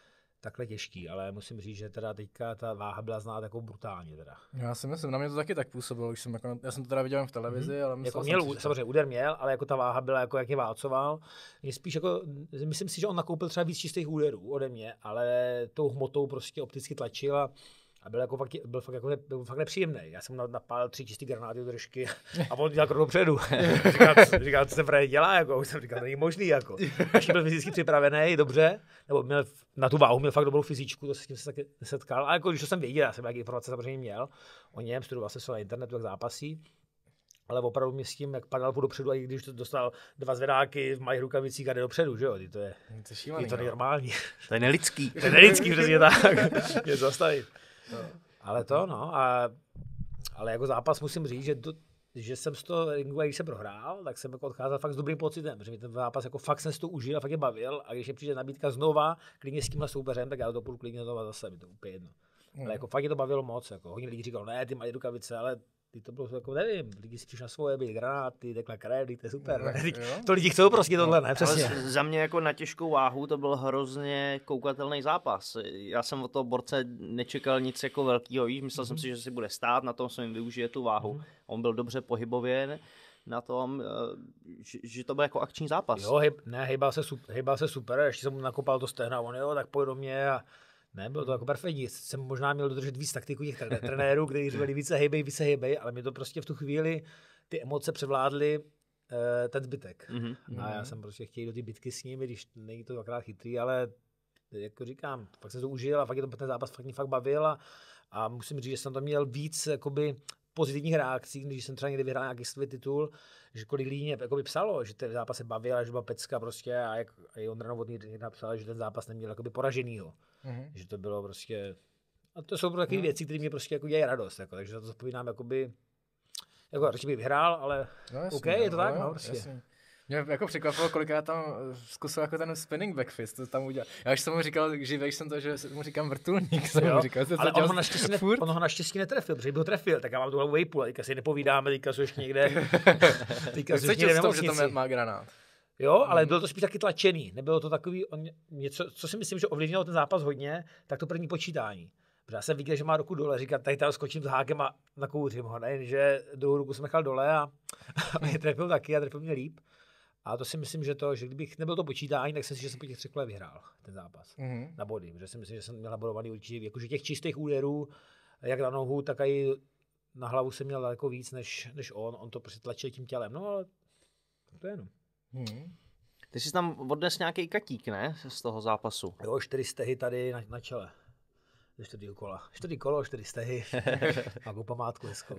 takhle těžký, ale musím říct, že teda teďka ta váha byla znát jako brutálně teda. Já si myslím, na mě to taky tak působilo, už jsem jako, já jsem to teda viděl jen v televizi, mm-hmm. ale jako měl, měl, samozřejmě úder měl, ale jako ta váha byla jako jak je válcoval. Mě spíš jako, myslím si, že on nakoupil třeba víc čistých úderů ode mě, ale tou hmotou prostě opticky tlačil a A byl, jako fakt, byl, fakt jako ne, byl fakt nepříjemný. Já jsem napálil tři čistý granáty do držky a on dělal krok dopředu. říkal, říkal, co se právě dělá, jako. Jsem říkal, to není možný, jako. Ještě byl fyzicky připravený, dobře, nebo měl na tu váhu, měl fakt dobrou fyzičku, to se s tím se taky nesetkal. A jako, když to jsem věděl, já jsem nějaké informace samozřejmě měl o něm, studoval jsem se na internetu, jak zápasí. Ale opravdu mě s tím, jak padal dopředu, a i když to dostal dva zvedáky v malých rukavicích a jde dopředu, že jo, to je, to, šílený, to normální. To je nelidský. To je nelidský, přesně tak. Je zastavit. No. Ale to, no, a, ale jako zápas musím říct, že, to, že jsem z toho ringu, když jsem prohrál, tak jsem jako odcházel fakt s dobrým pocitem, protože mi ten zápas jako fakt jsem si to užil a fakt je bavil a když je přijde nabídka znova, klidně s tímhle soupeřem, tak já to půjdu klidně znova zase, mi to úplně jedno. Mm. Ale jako fakt je to bavilo moc, jako hodně lidí říkalo, ne, ty mají rukavice, ale ty to bylo jako, nevím, lidi si přišli na svoje, byly granáty, tekla krev, to je super, no, ne? To lidi chcou prostě tohle, ne, přesně. Ale za mě jako na těžkou váhu to byl hrozně koukatelný zápas. Já jsem od toho borce nečekal nic jako velkýho, víš, myslel mm-hmm. jsem si, že si bude stát, na tom jsem jim využije tu váhu. Mm-hmm. On byl dobře pohybově na tom, že, že to byl jako akční zápas. Jo, hej, ne, hejbal se, super, hejbal se super, ještě jsem mu nakopal to stehna, on jo, tak pojď do mě a ne, bylo to jako perfektní. Jsem možná měl dodržet víc taktiku těch trenérů, kteří říkali více hejbej, více hejbej, ale mi to prostě v tu chvíli ty emoce převládly uh, ten zbytek. Mm-hmm. A já jsem prostě chtěl do ty bitky s nimi, když není to dvakrát chytrý, ale jako říkám, fakt jsem to užil a fakt je to ten zápas fakt mě fakt bavil a, a musím říct, že jsem to měl víc jakoby pozitivních reakcí, když jsem třeba někdy vyhrál nějaký svůj titul, že kolik lidí mě jakoby psalo, že ten zápas se bavil, že byla pecka prostě a jak a i Ondra Novotný napsal, že ten zápas neměl jakoby poraženýho. Mm-hmm. Že to bylo prostě, a to jsou takové mm. věci, které mě prostě jako dělají radost, jako, takže za to zapovídám jakoby, jako radši bych vyhrál, ale no, jasný, OK, je to tak, no, prostě. Jasný. Mě jako překvapilo, kolikrát tam zkusil jako ten spinning backfist, to tam udělal. Já už jsem mu říkal, živej jsem to, že mu říkám vrtulník, jsem mu říkal, ale on ho, naštěstí ne, on ho naštěstí netrefil, protože by ho trefil, tak já mám tu hlavu vejpůl, a teďka si nepovídáme, teďka jsou ještě někde, teďka jsou ještě někde v nemocnici. Že to má granát. Jo, ale bylo to spíš taky tlačený, nebylo to takový, on, něco, co si myslím, že ovlivnilo ten zápas hodně, tak to první počítání. Protože já jsem viděl, že má ruku dole, říkal, tady tam skočím s hákem a nakouřím ho, ne, že druhou ruku jsem nechal dole a, a mě trefil taky a trefil mě líp. A to si myslím, že to, že kdybych nebyl to počítání, tak jsem si, že jsem po těch třech kolech vyhrál ten zápas mm-hmm. na body. Protože si myslím, že jsem měl nabodovaný určitě, jakože těch čistých úderů, jak na nohu, tak i na hlavu jsem měl daleko víc než, než on. On to prostě tlačil tím tělem. No ale to je jenom. Mm-hmm. Ty jsi tam odnes nějaký katík, ne? Z toho zápasu. Jo, čtyři stehy tady na, na čele. Ze čtyři kola. Čtyři kolo, čtyři stehy. Mám památku hezkou.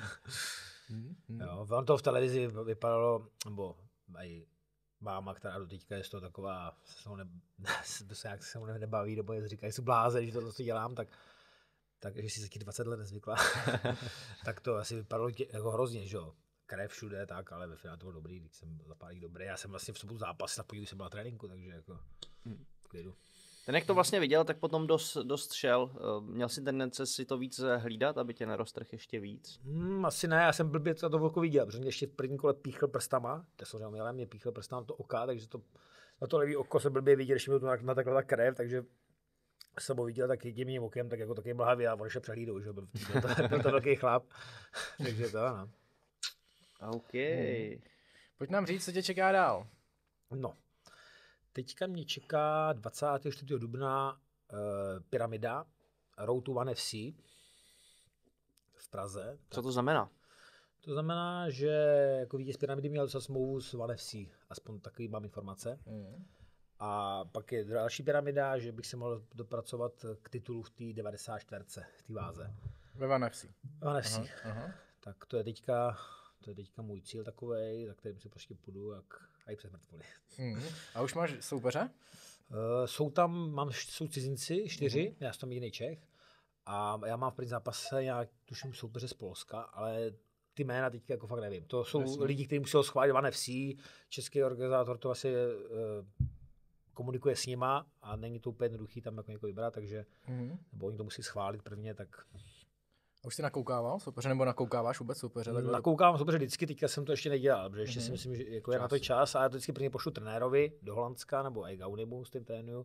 Jo, on to v televizi vypadalo, nebo aj máma, která do teďka je z toho taková, se mnou ne, se, jak se mnou nebaví, nebo je říká, že jsem blázen, že to, to dělám, tak, tak že si taky dvacet let nezvykla, tak to asi vypadalo tě, jako hrozně, že jo. Krev všude, tak, ale ve finále to bylo dobrý, když jsem za pár dobrý. Já jsem vlastně v sobotu zápas, na podílu jsem byl na tréninku, takže jako klidu. Ten, jak to vlastně viděl, tak potom dost, dost šel. Měl jsi tendence si to víc hlídat, aby tě neroztrhl ještě víc? Hmm, asi ne, já jsem blbě to velko viděl, protože mě ještě v prvním kole píchl prstama, to jsem měl, mě píchl prstama to oka, takže to, na to levý oko jsem blbě viděl, ještě mi to na takhle ta krev, takže jsem ho viděl tak jedním okem, tak jako taky mlhavě a on ještě přehlídou, že byl, byl, to, byl to velký chlap, takže to ano. OK. Hmm. Pojď nám říct, co tě čeká dál. No, teďka mě čeká dvacátého čtvrtého dubna uh, Pyramida, Road to One F C v Praze. Co to znamená? To znamená, že jako vítěz Pyramidy měl docela smlouvu s One F C, aspoň takový mám informace. Mm. A pak je další Pyramida, že bych se mohl dopracovat k titulu v té devadesát čtyři, v té váze. Ve One F C. One F C. Aha, aha. Tak to je teďka... To je teďka můj cíl takovej, za kterým si prostě půjdu jak aj přes mrtvoly. Mm. A už máš soupeře? Uh, jsou tam, mám, jsou cizinci, čtyři, mm. já jsem tam jediný Čech. A já mám v první zápase nějak, tuším, soupeře z Polska, ale ty jména teďka jako fakt nevím. To jsou Jasně. lidi, kteří museli schválit One F C, český organizátor to asi uh, komunikuje s nima a není to úplně jednoduchý tam jako někoho vybrat, takže, mm. nebo oni to musí schválit prvně, tak... A už jsi nakoukával soupeře, nebo nakoukáváš vůbec soupeře? Takhle? Nakoukávám soupeře vždycky, teďka jsem to ještě nedělal, protože ještě mm-hmm. si myslím, že jako je na to čas a já to vždycky prvně pošlu trenérovi do Holandska, nebo i Gaunimu s tím trénuju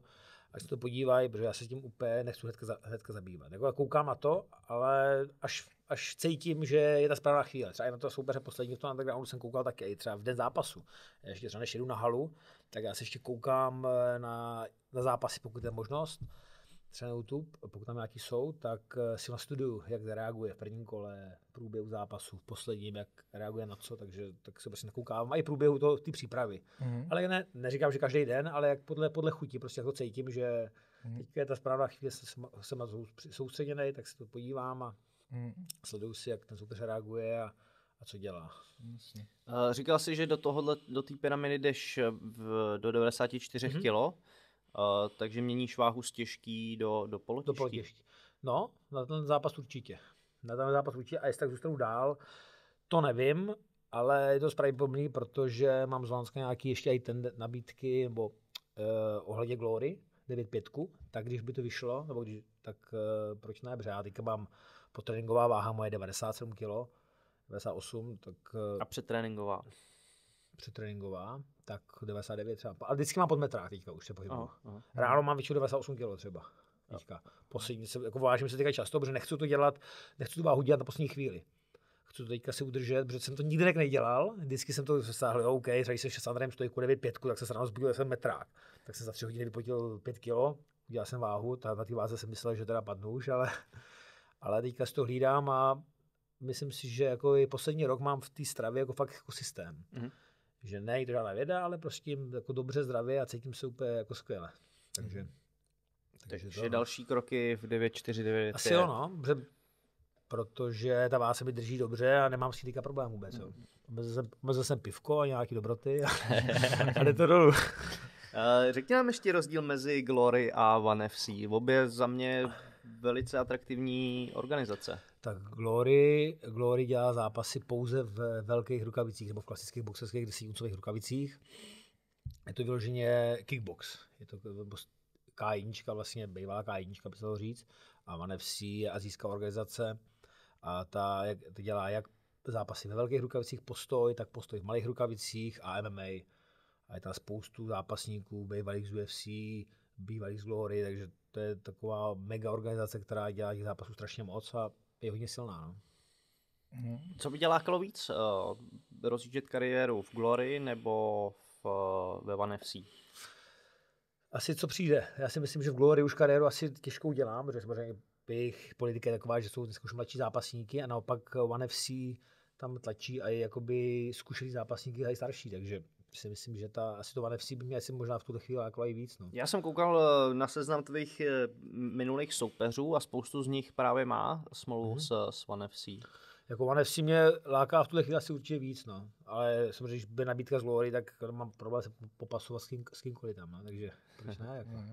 ať se to podívají, protože já se tím úplně nechci hnedka, za, hnedka zabývat. Jako já koukám na to, ale až, až cítím, že je ta správná chvíle. Třeba i na to soupeře poslední v tom undergroundu jsem koukal taky, i třeba v den zápasu. Já ještě třeba než jedu na halu, tak já se ještě koukám na, na zápasy, pokud je možnost. Třeba na YouTube, pokud tam nějaký jsou, tak si nastuduju, jak zareaguje v prvním kole, v průběhu zápasu, v posledním, jak reaguje na co, takže tak se prostě nakoukávám. A i v průběhu toho, té přípravy. Mm-hmm. Ale ne, neříkám, že každý den, ale jak podle, podle chuti, prostě jak to cítím, že mm-hmm. teď je ta správná chvíle, jsem, jsem na to soustředěný, tak se to podívám a mm-hmm. sleduju si, jak ten soupeř reaguje a, a co dělá. Mm-hmm. Uh, říkal jsi, že do tohohle, do té pyramidy jdeš v, do devadesát čtyři mm-hmm. kilo. Uh, takže měníš váhu z těžký do, do polotěžký? Do polotěžký. No, na ten zápas určitě. Na ten zápas určitě a jestli tak zůstanu dál, to nevím, ale je to pravděpodobný, protože mám z Holandska nějaký ještě i ten nabídky, nebo uh, ohledně Glory, devět pět, tak když by to vyšlo, nebo když, tak uh, proč ne, protože já teďka mám potréninková váha moje devadesát sedm kilo, devadesát osm, tak... Uh, a předtréninková? Předtréninková, tak devadesát devět třeba. A vždycky mám podmetrák teďka, už se pohybuju. Ráno mám většinou devadesát osm kilo třeba. Teďka. Poslední se, jako vážím se teďka často, protože nechci to dělat, nechci tu váhu dělat na poslední chvíli. Chci to teďka si udržet, protože jsem to nikdy tak nedělal. Vždycky jsem to sáhl, OK, třeba když se s Andrejem stojku devět pět, tak jsem se ráno zbudil, jsem metrák. Tak jsem za tři hodiny vypotil pět kilo, udělal jsem váhu, ta, na té váze jsem myslel, že teda padnu už, ale, ale teďka si to hlídám a myslím si, že jako i poslední rok mám v té stravě jako fakt jako systém. Mm-hmm. Že ne, to žádná věda, ale prostě jako dobře zdravě a cítím se úplně jako skvěle. Takže, takže, takže to, další kroky v devět čtyři devět. Asi jo, no, protože ta váha se mi drží dobře a nemám s tím týka problém vůbec. Mm. Omezil jsem, omezil jsem pivko a nějaký dobroty a, a jde to dolů. Řekni nám ještě rozdíl mezi Glory a ONE F C. Obě za mě velice atraktivní organizace. Tak Glory, Glory dělá zápasy pouze v velkých rukavicích nebo v klasických boxerských desítuncových rukavicích. Je to vyloženě kickbox. Je to K jedna, vlastně bývalá K jedna, by se dalo říct. A ONE F C je asijská organizace a ta, jak, ta dělá jak zápasy ve velkých rukavicích postoj, tak postoj v malých rukavicích a M M A. A je tam spoustu zápasníků, bývalých z U F C, bývalých z Glory, takže to je taková mega organizace, která dělá těch zápasů strašně moc a je hodně silná. No. Co by dělá lákalo víc? Uh, rozjíždět kariéru v Glory nebo v, uh, ve ONE F C? Asi co přijde. Já si myslím, že v Glory už kariéru asi těžko udělám, protože samozřejmě jejich politika je taková, že jsou dneska už mladší zápasníky a naopak ONE F C tam tlačí a je jakoby zkušený zápasníky a i starší, takže si myslím, že ta, asi to ONE F C by mě asi možná v tuto chvíli jako i víc. No. Já jsem koukal na seznam tvých minulých soupeřů a spoustu z nich právě má smlouvu mm-hmm. s, s ONE F C. Jako ONE F C mě láká v tuhle chvíli asi určitě víc, no. Ale samozřejmě, když by nabídka z Glory, tak mám problém se popasovat s, kým, s kýmkoliv tam, no. Takže proč ne? Jako. Mm-hmm.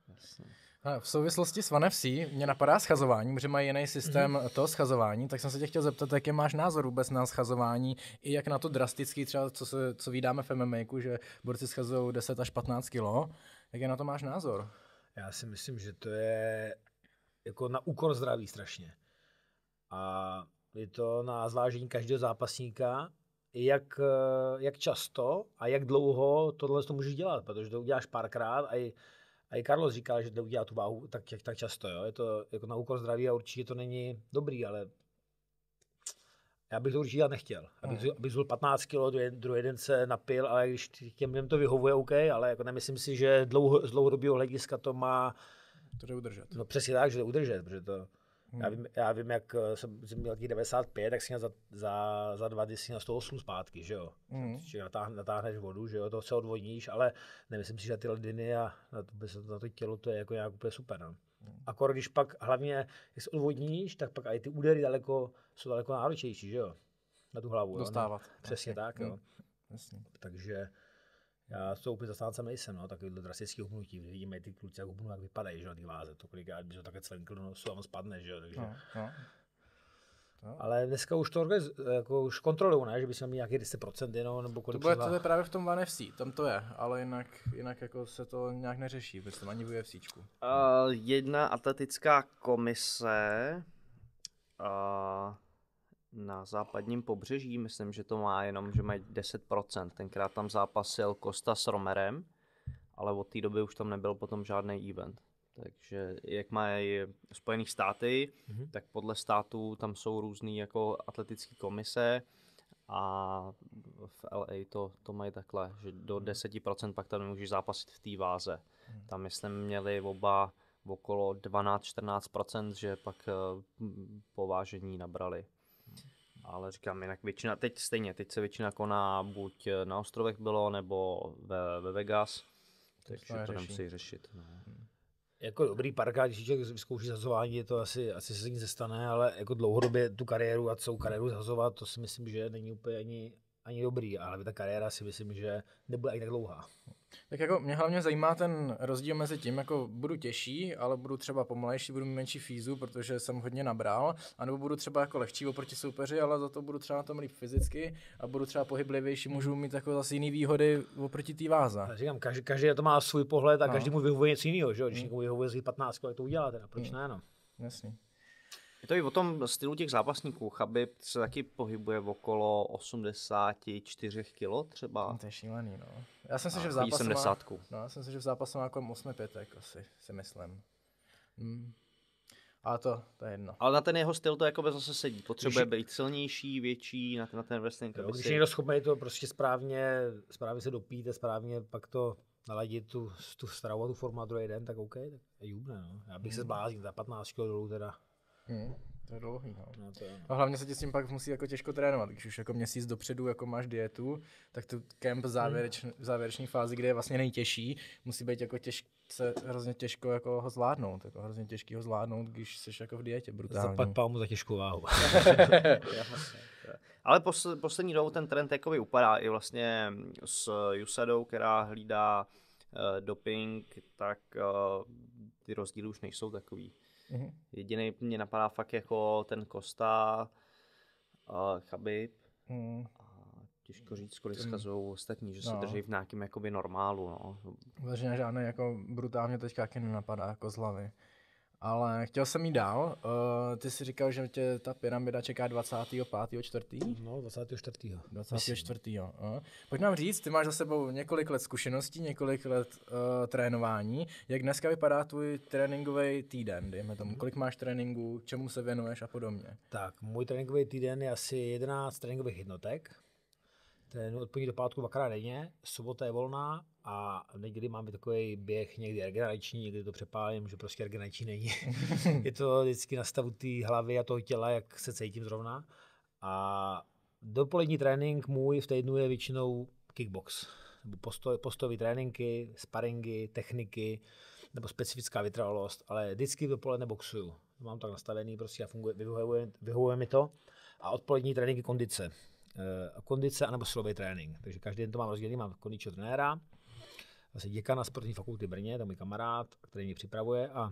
V souvislosti s ONE F C mě napadá schazování, protože mají jiný systém mm-hmm. toho schazování, tak jsem se tě chtěl zeptat, jaký máš názor vůbec na schazování, i jak na to drastický, třeba co, se, co vídáme v M M A, že borci schazují deset až patnáct kilo, jaký na to máš názor? Já si myslím, že to je jako na úkor zdraví strašně. A je to na zvážení každého zápasníka, jak, jak často a jak dlouho tohle to můžeš dělat, protože to uděláš párkrát a i A i Carlos říkal, že neudělá tu váhu tak, tak často. Jo? Je to jako na úkor zdraví a určitě to není dobrý, ale já bych to určitě dělat nechtěl. Abych, mm. abych zul patnáct kilo, druhý den se napil, ale když těm lidem to vyhovuje, OK, ale jako nemyslím si, že dlouho, z dlouhodobého hlediska to má... To jde udržet. No přesně tak, že jde udržet, protože to... Mm. Já, vím, já vím, jak jsem, jsem měl těch devadesát pět, tak si měl za, za, za dva dny si měl sto osm zpátky, že jo. Mm. Že natáhne, natáhneš vodu, že jo, to se odvodníš, ale nemyslím si, že ty lediny a na to, na to tělo to je jako nějak úplně super, no. Mm. Akor když pak hlavně, když se odvodníš, tak pak i ty údery daleko, jsou daleko náročnější, že jo, na tu hlavu. Dostávat. Jo, přesně okay. tak, jo. Mm. Takže já to úplně zastáncem nejsem, no, takovýhle drastický hubnutí. Vidíme ty kluci, jak hubnou, jak vypadají, že jo, ty váze, to kolikrát by se takhle cvenkl do nosu a on spadne, že jo, takže. No, no. No. Ale dneska už to jako už kontrolují, ne, že by se měli nějaký deset procent jenom, nebo kolik. To bude to je právě v tom ONE F C, tam to je, ale jinak, jinak jako se to nějak neřeší, myslím, ani v UFCčku. Uh, jedna atletická komise uh, na západním pobřeží, myslím, že to má jenom, že mají deset procent. Tenkrát tam zápasil Costa s Romerem ale od té doby už tam nebyl potom žádný event. Takže jak mají Spojené státy, mm-hmm. tak podle států tam jsou různé jako atletické komise a v L A to, to mají takhle, že do deset procent pak tam nemůžeš zápasit v té váze. Mm. Tam myslím měli oba okolo dvanáct až čtrnáct procent, že pak uh, povážení nabrali. Mm. Ale říkám, jinak většina, teď stejně, teď se většina koná buď na ostrovech bylo, nebo ve, ve Vegas, takže to nemusí řešit. No. Mm. Jako dobrý parka, když člověk vyzkouší zazování, to asi, asi se nic nestane, ale jako dlouhodobě tu kariéru a celou kariéru zazovat, to si myslím, že není úplně ani, ani dobrý, ale ta kariéra si myslím, že nebude ani tak dlouhá. Tak jako mě hlavně zajímá ten rozdíl mezi tím, jako budu těžší, ale budu třeba pomalejší, budu mít menší fízu, protože jsem hodně nabral, anebo budu třeba jako lehčí oproti soupeři, ale za to budu třeba na tom líp fyzicky a budu třeba pohyblivější, můžu mít jako zase jiný výhody oproti té váze. Já říkám, každý, každý to má svůj pohled a no. Každý mu vyhovuje něco jiného, že? Když hmm. někomu vyhovuje z patnáct, jak to udělá teda, proč hmm. ne, no? Jasně. Je to i o tom stylu těch zápasníků. Khabib se taky pohybuje v okolo osmdesát čtyři kilo třeba. To je šílený, no. Já jsem si, že v zápasu má, no, já jsem si, že v zápasu má kolem osm pět, asi si myslím. Hmm. Ale to, to je jedno. Ale na ten jeho styl to jako zase sedí. Potřebuje když... být silnější, větší, na ten, na ten wrestling. Jo, když si... je někdo schopný to prostě správně, správně se dopít a správně pak to naladit tu, tu stravu a tu formu na druhý den, tak OK, tak je jubne, no. Já bych hmm. se zbláznil za patnáct kilo dolů teda. Hmm, to je dlouhý, no. No, to je, no. A hlavně se ti s tím pak musí jako těžko trénovat, když už jako měsíc dopředu jako máš dietu, tak tu kemp závěreč, v závěreční fázi, kde je vlastně nejtěžší, musí být jako těžko, se hrozně těžko jako ho zvládnout, jako hrozně těžký ho zvládnout, když jsi jako v dietě brutální. Zapad palmu za těžkou váhu. Ale posl- poslední dobou ten trend jakoby upadá i vlastně s U S A Dou, která hlídá uh, doping, tak uh, ty rozdíly už nejsou takový. Mm-hmm. Jediný mě napadá fakt jako ten Costa, uh, Khabib. Mm. A těžko říct, kolik skazují ostatní, že se no. drží v nějakém jakoby normálu. No. Vážně žádný jako brutálně teďka taky nenapadá jako z hlavy. Ale chtěl jsem jít dál. Uh, ty jsi říkal, že tě ta pyramida čeká dvacátého pátého čtvrtého No, dvacátého čtvrtého dvacátého čtvrtého Uh. Pojď nám říct, ty máš za sebou několik let zkušeností, několik let uh, trénování. Jak dneska vypadá tvůj tréninkový týden, dejme tomu? Kolik máš tréninku, čemu se věnuješ a podobně? Tak, můj tréninkový týden je asi jedenáct tréninkových jednotek. Trénuji od pondělí do pátku dvakrát denně, sobota je volná a někdy mám takový běh, někdy regenerační, někdy to přepálím, že prostě regenerační není. Je to vždycky na stavu té hlavy a toho těla, jak se cítím zrovna. A dopolední trénink můj v týdnu je většinou kickbox. Nebo postoj, postojové tréninky, sparingy, techniky, nebo specifická vytrvalost, ale vždycky dopoledne boxuju. Mám tak nastavený prostě a funguje, vyhovuje, vyhovuje mi to. A odpolední tréninky kondice. kondice anebo silový trénink. Takže každý den to mám rozdělený, mám kondičního trenéra, vlastně děkana sportovní fakulty v Brně, to je můj kamarád, který mě připravuje a,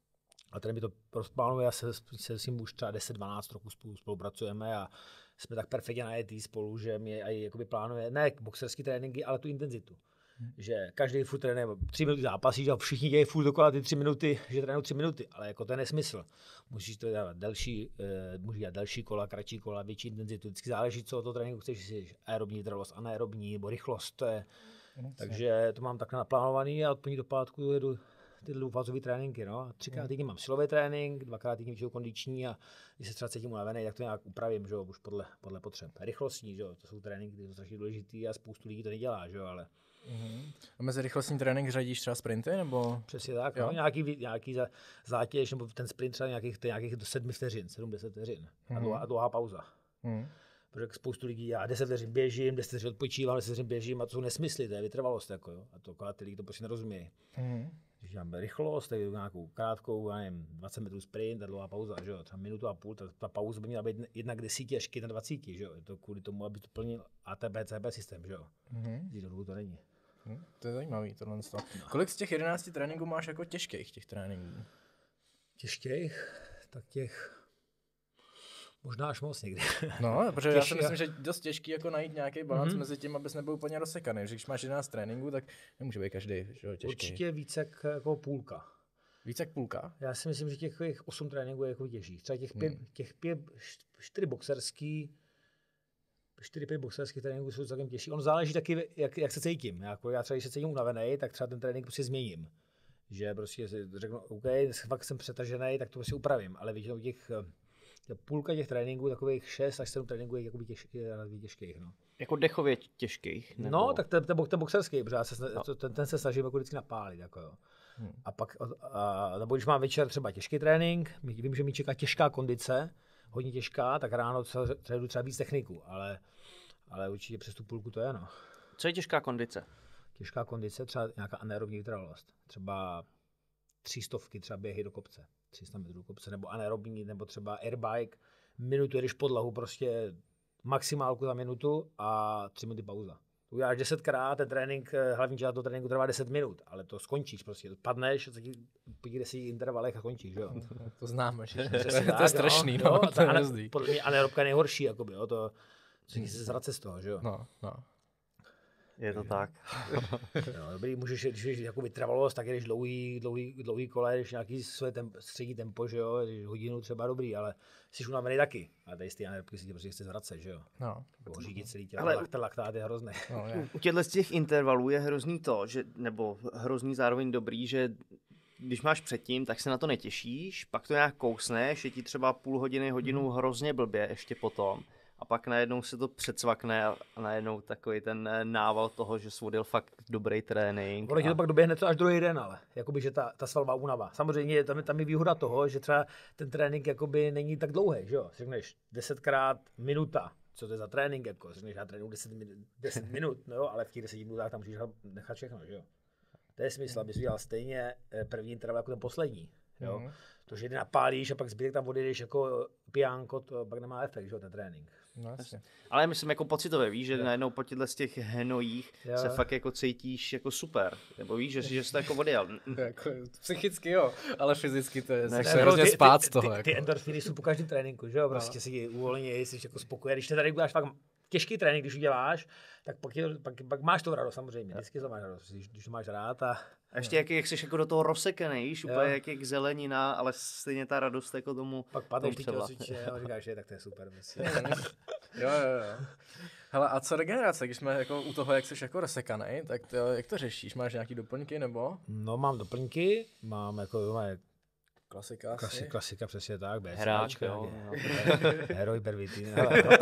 a ten mi to rozplánuje, já se, se s ním už třeba deset dvanáct roků spolu, spolupracujeme a jsme tak perfektně najetý spolu, že mě aj jakoby plánuje ne boxerský tréninky, ale tu intenzitu. Hmm. Že každý furt trénuje tři minuty zápasí, že všichni dějí furt dokola ty tři minuty, že trénují tři minuty, ale jako to je nesmysl. Musíš to dělat delší, e, můžeš dělat delší kola, kratší kola, větší intenzitu. Vždycky záleží, co od toho tréninku chceš, jestli aerobní vytrvalost, anaerobní nebo rychlost. To je. Hmm. Takže to mám tak naplánovaný a od pondělí do pátku jedu ty dvoufázové tréninky. No. Třikrát týdně mám silový trénink, dvakrát týdně většinou kondiční a když se třeba cítím unavený, tak to nějak upravím, že jo, už podle, podle potřeb. Rychlostní, že jo, to jsou tréninky, které jsou strašně důležitý a spoustu lidí to nedělá, že jo, ale Uhum. A mezi rychlostní trénink řadíš třeba sprinty, nebo? Přesně tak, no, nějaký, nějaký zátěž, nebo ten sprint třeba nějakých, nějakých do sedmi vteřin, sedm deset vteřin a dlouhá, a dlouhá pauza. Uhum. Protože spoustu lidí, já deset vteřin běžím, deset vteřin odpočívám, deset vteřin běžím a to jsou nesmysly, to je vytrvalost, jako, jo. A to ty lidi to prostě nerozumějí. Uhum. Když máme rychlost, tak jdu nějakou krátkou, já nevím, dvacet metrů sprint a dlouhá pauza, že jo, třeba minutu a půl, ta, ta pauza by měla být jedna k desíti až na dvaceti, že jo, je to kvůli tomu, aby to plnil A T P C P systém, že jo. Uhum. To není. Hmm, to je zajímavý tohle. No. Kolik z těch jedenácti tréninků máš jako těžkých těch tréninků? Těžkých? Tak těch možná až moc někdy. No, protože já si myslím, že dost těžký jako najít nějaký balans mm-hmm. mezi tím, abys nebyl úplně rozsekaný. Když máš jedenáct tréninků, tak nemůže být každý že, těžký. Určitě více jak jako půlka. Více jak půlka? Já si myslím, že těch osm tréninků je jako těžší. Třeba těch pět, hmm. těch pět, čtyři boxerský, čtyři pět boxerských tréninků jsou celkem těžší. On záleží taky, jak, jak se cítím. Jako já třeba, když se cítím unavený, tak třeba ten trénink prostě změním. Že prostě si řeknu, OK, fakt jsem přetažený, tak to prostě upravím. Ale většinou těch, půlka těch tréninků, takových šest až sedm tréninků je jakoby těž, těžkých. No. Jako dechově těžkých? Nebo... No, tak ten, ten, ten boxerský, protože já se, no. ten, ten se snažím jako vždycky napálit. Jako jo. Hmm. A pak, a, nebo když mám večer třeba těžký trénink, vím, že mi čeká těžká kondice, hodně těžká, tak ráno třeba, třeba víc techniku, ale, ale určitě přes tu půlku to je, no. Co je těžká kondice? Těžká kondice, třeba nějaká anaerobní vytrvalost, třeba třístovky, třeba běhy do kopce, tři sta metrů do kopce, nebo anaerobní, nebo třeba airbike, minutu jedeš podlahu, prostě maximálku za minutu a tři minuty pauza. Uděláš desetkrát, ten trénink, hlavní část toho tréninku trvá deset minut, ale to skončíš prostě, padneš, po těch deseti intervalech a končíš, jo. To známe, že? Tak, to je strašný, no, no, to je hrozný. Podle mě anaerobka je nejhorší, jakoby, jo, to se zrace z toho, že jo. No, no. Je to tak. No, dobrý, můžeš, když jdeš jako vytrvalost, tak jdeš dlouhý, dlouhý, dlouhý kole, jdeš nějaký své temp, střední tempo, že jo, hodinu třeba dobrý, ale jsi unavený taky. A tady z té anaerobky si tě prostě chce zvracet, že jo. No. Nebo řídit celý tělo, ale ten laktát je hrozný. No, je. U těchto z těch intervalů je hrozný to, že, nebo hrozný zároveň dobrý, že když máš předtím, tak se na to netěšíš, pak to nějak kousneš, je ti třeba půl hodiny, hodinu hrozně blbě ještě potom. A pak najednou se to předsvakne a najednou takový ten nával toho, že jsi odjel fakt dobrý trénink. Ono ti to pak doběhne to až druhý den, ale jakoby, že ta, ta svalová únava. Samozřejmě tam je, tam je výhoda toho, že třeba ten trénink jakoby není tak dlouhý, že jo? Řekneš desetkrát minuta, co to je za trénink, jako řekneš já trénuju deset minut, deset minut, no jo, ale v těch deseti minutách tam můžeš nechat všechno, že jo? To je smysl, abys udělal stejně první interval jako ten poslední, jo? Mm. To, že napálíš a pak zbytek tam odjedeš jako pijánko, to pak nemá efekt, že jo, ten trénink. No, jasně. Ale myslím jako pocitově, víš, že jo. Najednou po těchto z těch hnojích jo. se fakt jako cítíš jako super, nebo víš, že, že jsi to jako odjel. Jako, psychicky jo, ale fyzicky to je ne, se hrozně spát z toho. Ty, ty, ty, ty endorfiny jsou po každém tréninku, že jo, prostě no. si uvolně, jsi jako spokojený, když tady uděláš fakt těžký trénink, když uděláš, tak pak, je, pak, pak máš to radost samozřejmě, vždycky to máš radost, když, když to máš rád a... A ještě jak, jak jsi jako do toho rozsekaný, víš, úplně jak, jak zelenina, ale stejně ta radost jako tomu pak padneš ty tělocviče a říkáš, že tak to je super. jo, jo, jo. Hele, a co regenerace, když jsme jako u toho, jak jsi jako rozsekaný, tak to, jak to řešíš? Máš nějaký doplňky nebo? No mám doplňky, mám jako... Mám Klasika Klasi, klasika, přesně tak. Hráč, jo. Hero, hypervitin.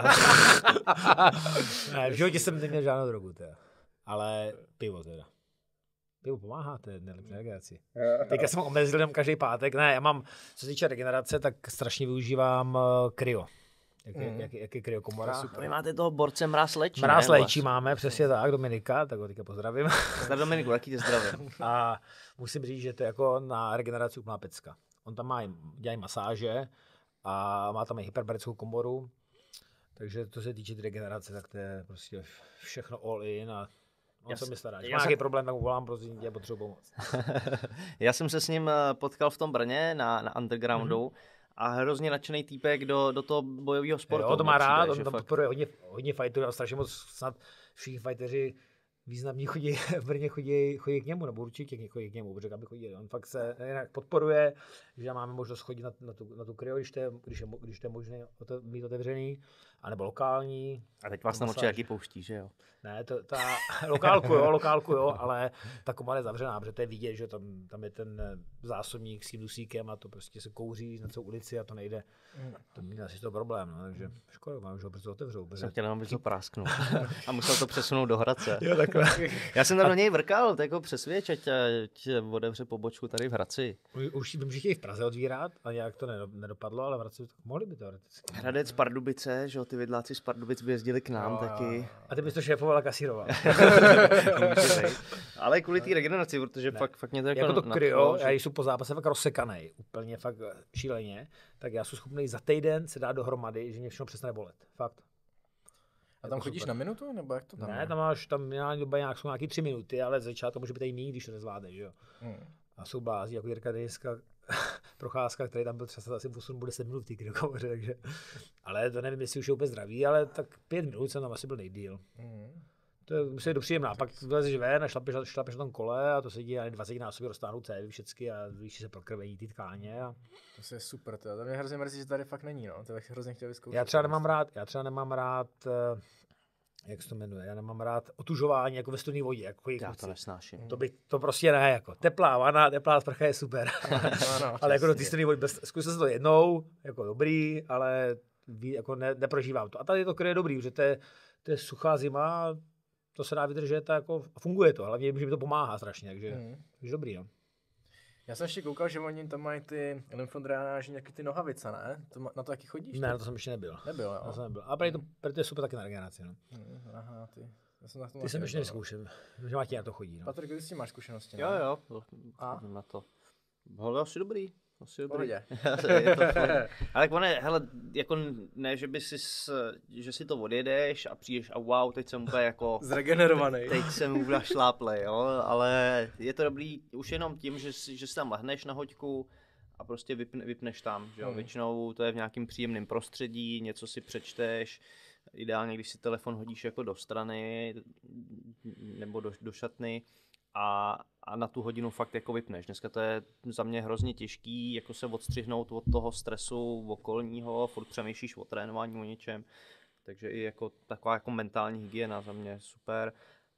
Ne, v životě jsem neměl žádnou drogu, teda. Ale pivo teda. Pivo pomáhá, to je nejlepší regeneraci. Teďka jsem omezil jenom každý pátek. Ne, já mám, co se týče regenerace, tak strašně využívám uh, kryo. Jak, mm. jak, jak je kryokomora. Vy máte toho borce Mráz léčí. Mráz léčí máme, přesně tak, Dominika, tak ho teďka pozdravím. Zdar Dominiku, jaký tě zdravím. A musím říct, že to je jako na regeneraci úplná pecka. On tam má, dělají masáže a má tam i hyperbarickou komoru, takže to se týče regenerace, tak to je prostě všechno all in a on se mi stará. Když má nějaký jsem... problém, tak mu volám, prostě tě potřebuji pomoct. Já jsem se s ním potkal v tom Brně na, na undergroundu mm-hmm. a hrozně nadšený týpek do, do toho bojového sportu. Jo, to má rád, on tam fakt... podporuje hodně, hodně fighterů a strašně moc snad všichni fighteři významní chodí v Brně chodí, chodí k němu, nebo určitě chodí k němu, protože aby chodili. On fakt se jinak podporuje, že máme možnost chodit na, na tu, na tu kryo, když to je, když je, když to je možné mít otevřený, anebo lokální. A teď vás tam určitě jaký pouští, že jo? Ne, to, ta lokálku jo, lokálku jo, ale ta komora je zavřená, protože to je vidět, že tam, tam je ten zásobník s tím dusíkem a to prostě se kouří na celou ulici a to nejde. To měl asi to problém, no, takže škoda, mám, že ho brzo otevřou. Protože... Jsem chtěl jenom to prásknout a musel to přesunout do Hradce. Jo, takhle. Já jsem tam do něj vrkal, tak ho přesvědč, ať otevře pobočku tady v Hradci. Už vím, že chtějí v Praze otvírat a nějak to nedopadlo, ale v Hradci mohli by teoreticky. Hradec, Pardubice, že jo, ty vidláci z Pardubic by jezdili k nám no, taky. A ty bys to šéfoval a kasíroval. Ale kvůli té regeneraci, protože fakt, fakt mě to jako... Jako to kryo, já jsem po zápase fakt rozsekanej, úplně fakt šíleně, tak já jsem schopný za týden se dát dohromady, že mě všechno přestane bolet. Fakt. A tam chodíš super. Na minutu, nebo jak to tam Ne, je? tam máš, tam doba nějak, jsou nějaký tři minuty, ale začátku může být i méně, když to nezvládneš, jo. Hmm. A jsou blází, jako Jirka Dejska, Procházka, který tam byl třeba asi osm bude sedm minut v té kryokomoře, takže... Ale to nevím, jestli už je úplně zdravý, ale tak pět minut jsem tam asi byl nejdýl. Hmm. To je, musí být dopříjemná, pak vylezeš ven a šlapeš, šlapeš na tom kole a to se děje dvacet násobně roztáhnou cévy všechny a zvýší se prokrvení ty tkáně. A... To je super, to, to mě hrozně mrzí, že tady fakt není, no. To bych hrozně chtěl vyzkoušet. Já třeba nemám rád, já třeba nemám rád uh, jak se to jmenuje, já nemám rád otužování jako ve studené vodě. Jako Já to nesnáším. To, by, to prostě ne, jako teplá vana, teplá sprcha je super. No, no, ale jako do té studené vody, zkusil jsem to jednou, jako dobrý, ale ví, jako ne, neprožívám to. A tady to je dobrý, protože to je, to je suchá zima, to se dá vydržet a jako funguje to, hlavně, že mi to pomáhá strašně, takže, mm. takže dobrý, no. Já jsem ještě koukal, že oni tam mají ty lymfodrenáži, nějaký ty nohavice, ne? To, na to taky chodíš? Ne, na to jsem ještě nebyl. Nebyl, jo? To jsem nebyl. A protože to, to je super taky na regeneraci, no. Mm, aha, ty. Já jsem na tom ty jsem ještě neskoušel, že Matěj na to chodí, no. Patrik, ty s tím máš zkušenosti, ne? Jo, jo, a? na to. Hele, asi dobrý. Asi dobrý. Je to ale ono, hele, jako ne, že by si, že si to odjedeš a přijdeš a wow, teď jsem úplně jako... Zregenerovaný. Teď jsem úplně šláplej, jo, ale je to dobrý už jenom tím, že si, že si tam lehneš na hoďku a prostě vypne, vypneš tam, že jo, hmm. většinou to je v nějakým příjemném prostředí, něco si přečteš, ideálně, když si telefon hodíš jako do strany nebo do, do šatny, A, a na tu hodinu fakt jako vypneš. Dneska to je za mě hrozně těžký, jako se odstřihnout od toho stresu okolního, furt přemýšlíš o trénování, o něčem. Takže i jako taková jako mentální hygiena za mě super.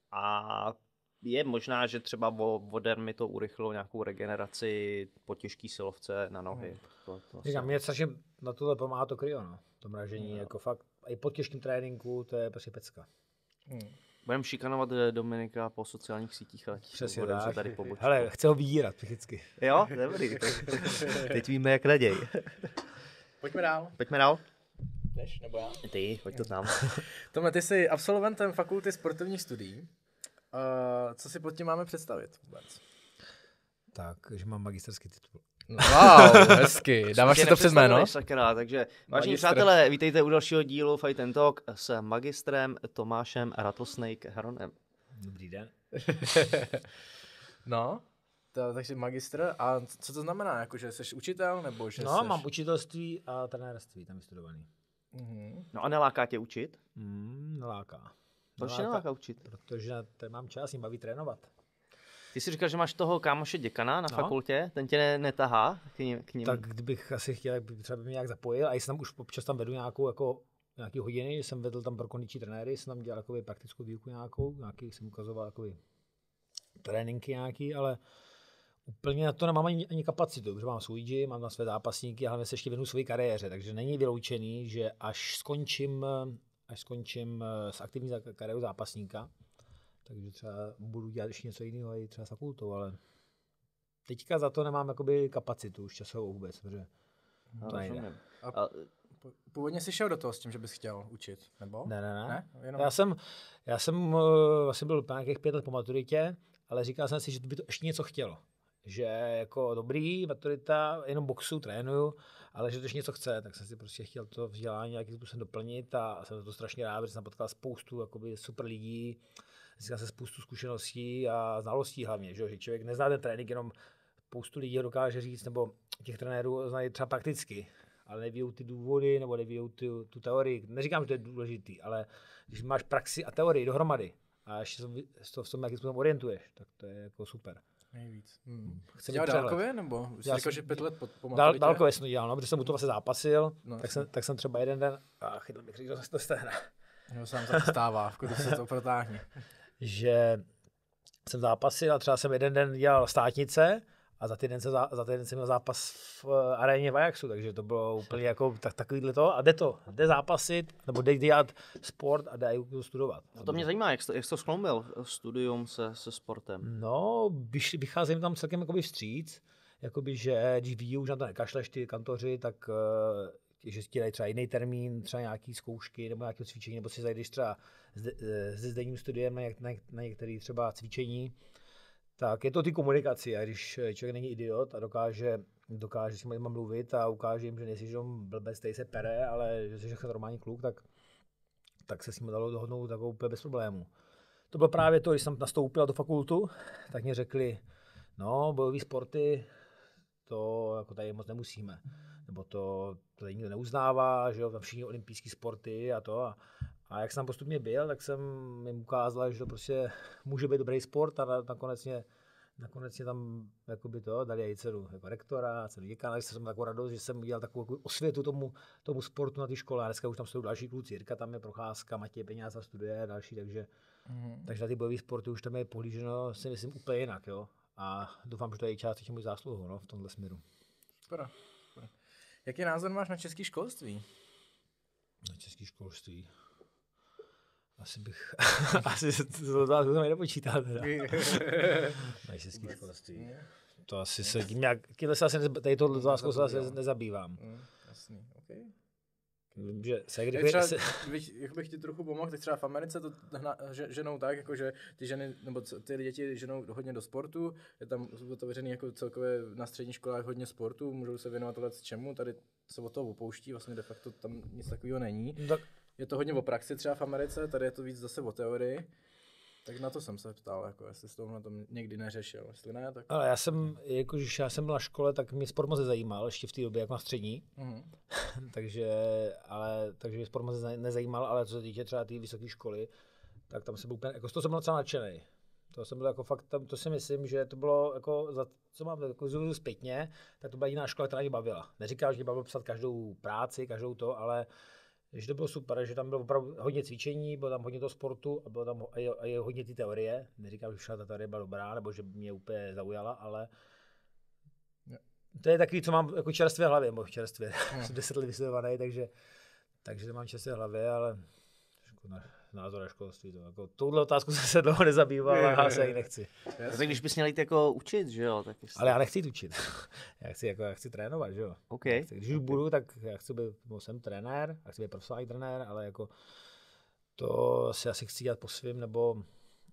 A je možná, že třeba voder mi to urychlilo nějakou regeneraci po těžký silovce na nohy. Hmm. To, to Říkám, mě strašně na tohle pomáhá to kryo, no. To mražení, no. Jako fakt, i po těžkém tréninku, to je prostě pecka. Hmm. Budeme šikanovat Dominika po sociálních sítích, ale přesně tak. Tady pobočku. Hele, chce ho vydírat psychicky. Jo, dobrý. Teď víme, jak raději. Pojďme dál. Pojďme dál. Jdeš, nebo já? Ty, pojď to tam. Tome, ty jsi absolventem fakulty sportovních studií. Uh, co si pod tím máme představit vůbec? Tak, že mám magisterský titul. Wow, hezky. Dáváš si to přes jméno? Sakra, takže vážení přátelé, vítejte u dalšího dílu Fight and Talk s magistrem Tomášem Rattlesnake Heronem. Dobrý den. No, to, takže magistr. A co to znamená? Jako, že jsi učitel? Nebo že no, seš... mám učitelství a trenérství tam vystudovaný. Mm-hmm. No a neláká tě učit? Mm, neláká. Proč neláká, neláká učit? Protože tady mám čas, jim baví trénovat. Ty jsi říkal, že máš toho kámoše děkana na no. fakultě, ten tě ne, netahá k ním, k ním? Tak kdybych asi chtěl, třeba by mě nějak zapojil, a jsem tam už občas tam vedu nějakou, jako, nějaký hodiny, jsem vedl tam pro kondiční trenéry, jsem tam dělal jakoby, praktickou výuku nějakou, nějaký jsem ukazoval jakoby, tréninky nějaký, ale úplně na to nemám ani, ani kapacitu, protože mám svůj gym, mám na své zápasníky a hlavně se ještě věnu své kariéře, takže není vyloučený, že až skončím, až skončím s aktivní kariérou zápasníka, takže třeba budu dělat ještě něco jiného, i třeba s fakultou, ale teďka za to nemám jakoby kapacitu už časovou vůbec, protože to nejde. A původně jsi šel do toho s tím, že bys chtěl učit, nebo? Ne, ne, ne. ne? Jenom... Já jsem, já jsem vlastně byl nějakých pět let po maturitě, ale říkal jsem si, že by to ještě něco chtělo. Že jako dobrý, maturita, jenom boxu, trénuju, ale že to ještě něco chce, tak jsem si prostě chtěl to vzdělání nějakým způsobem doplnit a jsem to strašně rád, protože jsem potkal spoustu jakoby, super lidí, získal jsem spoustu zkušeností a znalostí hlavně, že, že člověk nezná ten trénink, jenom spoustu lidí dokáže říct, nebo těch trenérů znají třeba prakticky, ale neví ty důvody, nebo neví tu, tu teorii. Neříkám, že to je důležitý, ale když máš praxi a teorii dohromady a ještě to v tom jakým způsobem orientuješ, tak to je jako super. Nejvíc. Hmm. Chci dělat dálkově, nebo jsi říkal, že pět let po, po dál, dálkově jsem to dělal, no, protože jsem u toho vlastně zápasil, no, tak, jsem, tak jsem třeba jeden den, a chytl bych říct, že to stehne. Jo, sám se to stává, v kudu se to protáhne. Že jsem zápasil a třeba jsem jeden den dělal státnice a za týden jsem, za týden jsem měl zápas v aréně v Ajaxu, takže to bylo úplně jako tak, takovýhle to a jde to, jde zápasit, nebo jde dělat sport a jde to studovat. A to mě zajímá, jak jsi to, jak jsi to skloumil, studium se, se sportem? No, vycházím tam celkem jakoby vstříc, jakoby, že když ví, už na to nekašleš ty kantoři, tak že ti dají třeba jiný termín, třeba nějaký zkoušky nebo nějaké cvičení, nebo si zajdeš třeba se zdenním studiem na, na, na některé třeba cvičení, tak je to ty komunikaci. A když člověk není idiot a dokáže, dokáže s nimi mluvit a ukáže jim, že nejsi jenom blbec, který se pere, ale že jsi normální kluk, tak, tak se s ním dalo dohodnout takovou úplně bez problémů. To bylo právě to, když jsem nastoupil do fakultu, tak mě řekli, no, bojové sporty, to jako tady moc nemusíme. Nebo to, to tady nikdo neuznává, že jo, tam všichni olympijský sporty a to. A, a jak jsem postupně byl, tak jsem jim ukázal, že to prostě může být dobrý sport a nakonec mě nakonec mě tam jakoby to, dali i cenu jako rektora, cenu děkana, takže jsem takovou radost, že jsem udělal takovou jako osvětu tomu, tomu sportu na té škole. A dneska už tam jsou další kluci, Jirka tam je, Procházka, Matěj Peňáza studuje a další, takže, mm. takže na ty bojové sporty už tam je pohlíženo, si myslím, úplně jinak, jo. A doufám, že to je i částečně můj zásluhu, no, v tomhle směru. Super. Super. Jaký názor máš na české školství? Na české školství? Asi bych, asi se to otázku jsem nepočítal teda. Na české školství. To asi se tím nějak, tímhle se asi, nez, tady tohle otázku se asi nezabývám. Mm, jasný, ok. Vím, že se kdy... Třeba, se... jak bych ti trochu pomohl, tak třeba v Americe to hna, že, ženou tak, jako že ty ženy, nebo ty děti ženou hodně do sportu, je tam otevřený jako celkově na středních školách hodně sportu, můžou se věnovat tohle čemu, tady se od toho opouští, vlastně de facto tam nic takového není. Tak. Je to hodně o praxi třeba v Americe, tady je to víc zase o teorii. Tak na to jsem se ptal, jako jestli jsi to na tom někdy neřešil, jestli ne, tak... Ale já jsem, jakož já jsem byl na škole, tak mě sport moc nezajímal, ještě v té době, jako na střední. Mm. takže, ale, takže mě sport moc nezajímal, ale co se týče třeba té tý vysoké školy, tak tam jsem byl úplně, jako z toho jsem byl docela nadšenej. To jsem byl jako fakt, tam, to si myslím, že to bylo jako, za, co mám jako zpětně, tak to byla jiná škola, která mě bavila. Neříkám, že mě bavilo psat každou práci, každou to, ale že to bylo super, že tam bylo opravdu hodně cvičení, bylo tam hodně toho sportu a bylo tam a je, a je hodně ty teorie. Neříkám, že všechna ta teorie byla dobrá, nebo že mě úplně zaujala, ale to je takový, co mám jako čerstvě v hlavě, nebo čerstvě, jsem deset let vystudovaný, takže, takže to mám čerstvě v hlavě, ale názor na školství, to jako, touhle otázku jsem se dlouho nezabýval a já se ji nechci. No, tak když bys měl jít jako učit, že jo? Tak jestli... Ale já nechci učit, já chci, jako, já chci trénovat, že jo. Okay. Chci, když už budu, tak já chci být, jsem trenér, já chci být profesionální trenér, ale jako to si asi chci dělat po svým, nebo,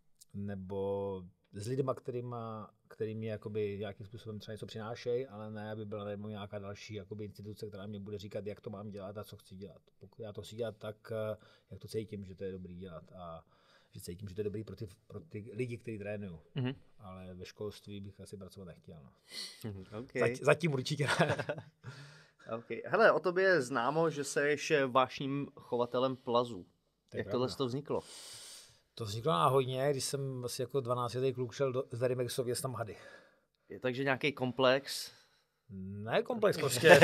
nebo s lidma, kterýma, který mě jakoby nějakým způsobem třeba něco přinášejí, ale ne, aby byla nebo nějaká další jakoby instituce, která mě bude říkat, jak to mám dělat a co chci dělat. Pokud já to chci dělat tak, jak to cítím, že to je dobrý dělat a že cítím, že to je dobrý pro ty, pro ty lidi, kteří trénují. Mm-hmm. Ale ve školství bych asi pracovat nechtěl. No. Mm-hmm. Okay. Zat, zatím určitě ne. Okay. Hele, o tobě je známo, že jsi vášným chovatelem plazů. To jak tohle to vzniklo? To vzniklo náhodně, když jsem asi jako dvanáctiletý kluk šel do Verimexu věc tam hady. Je takže nějaký komplex? Ne komplex prostě.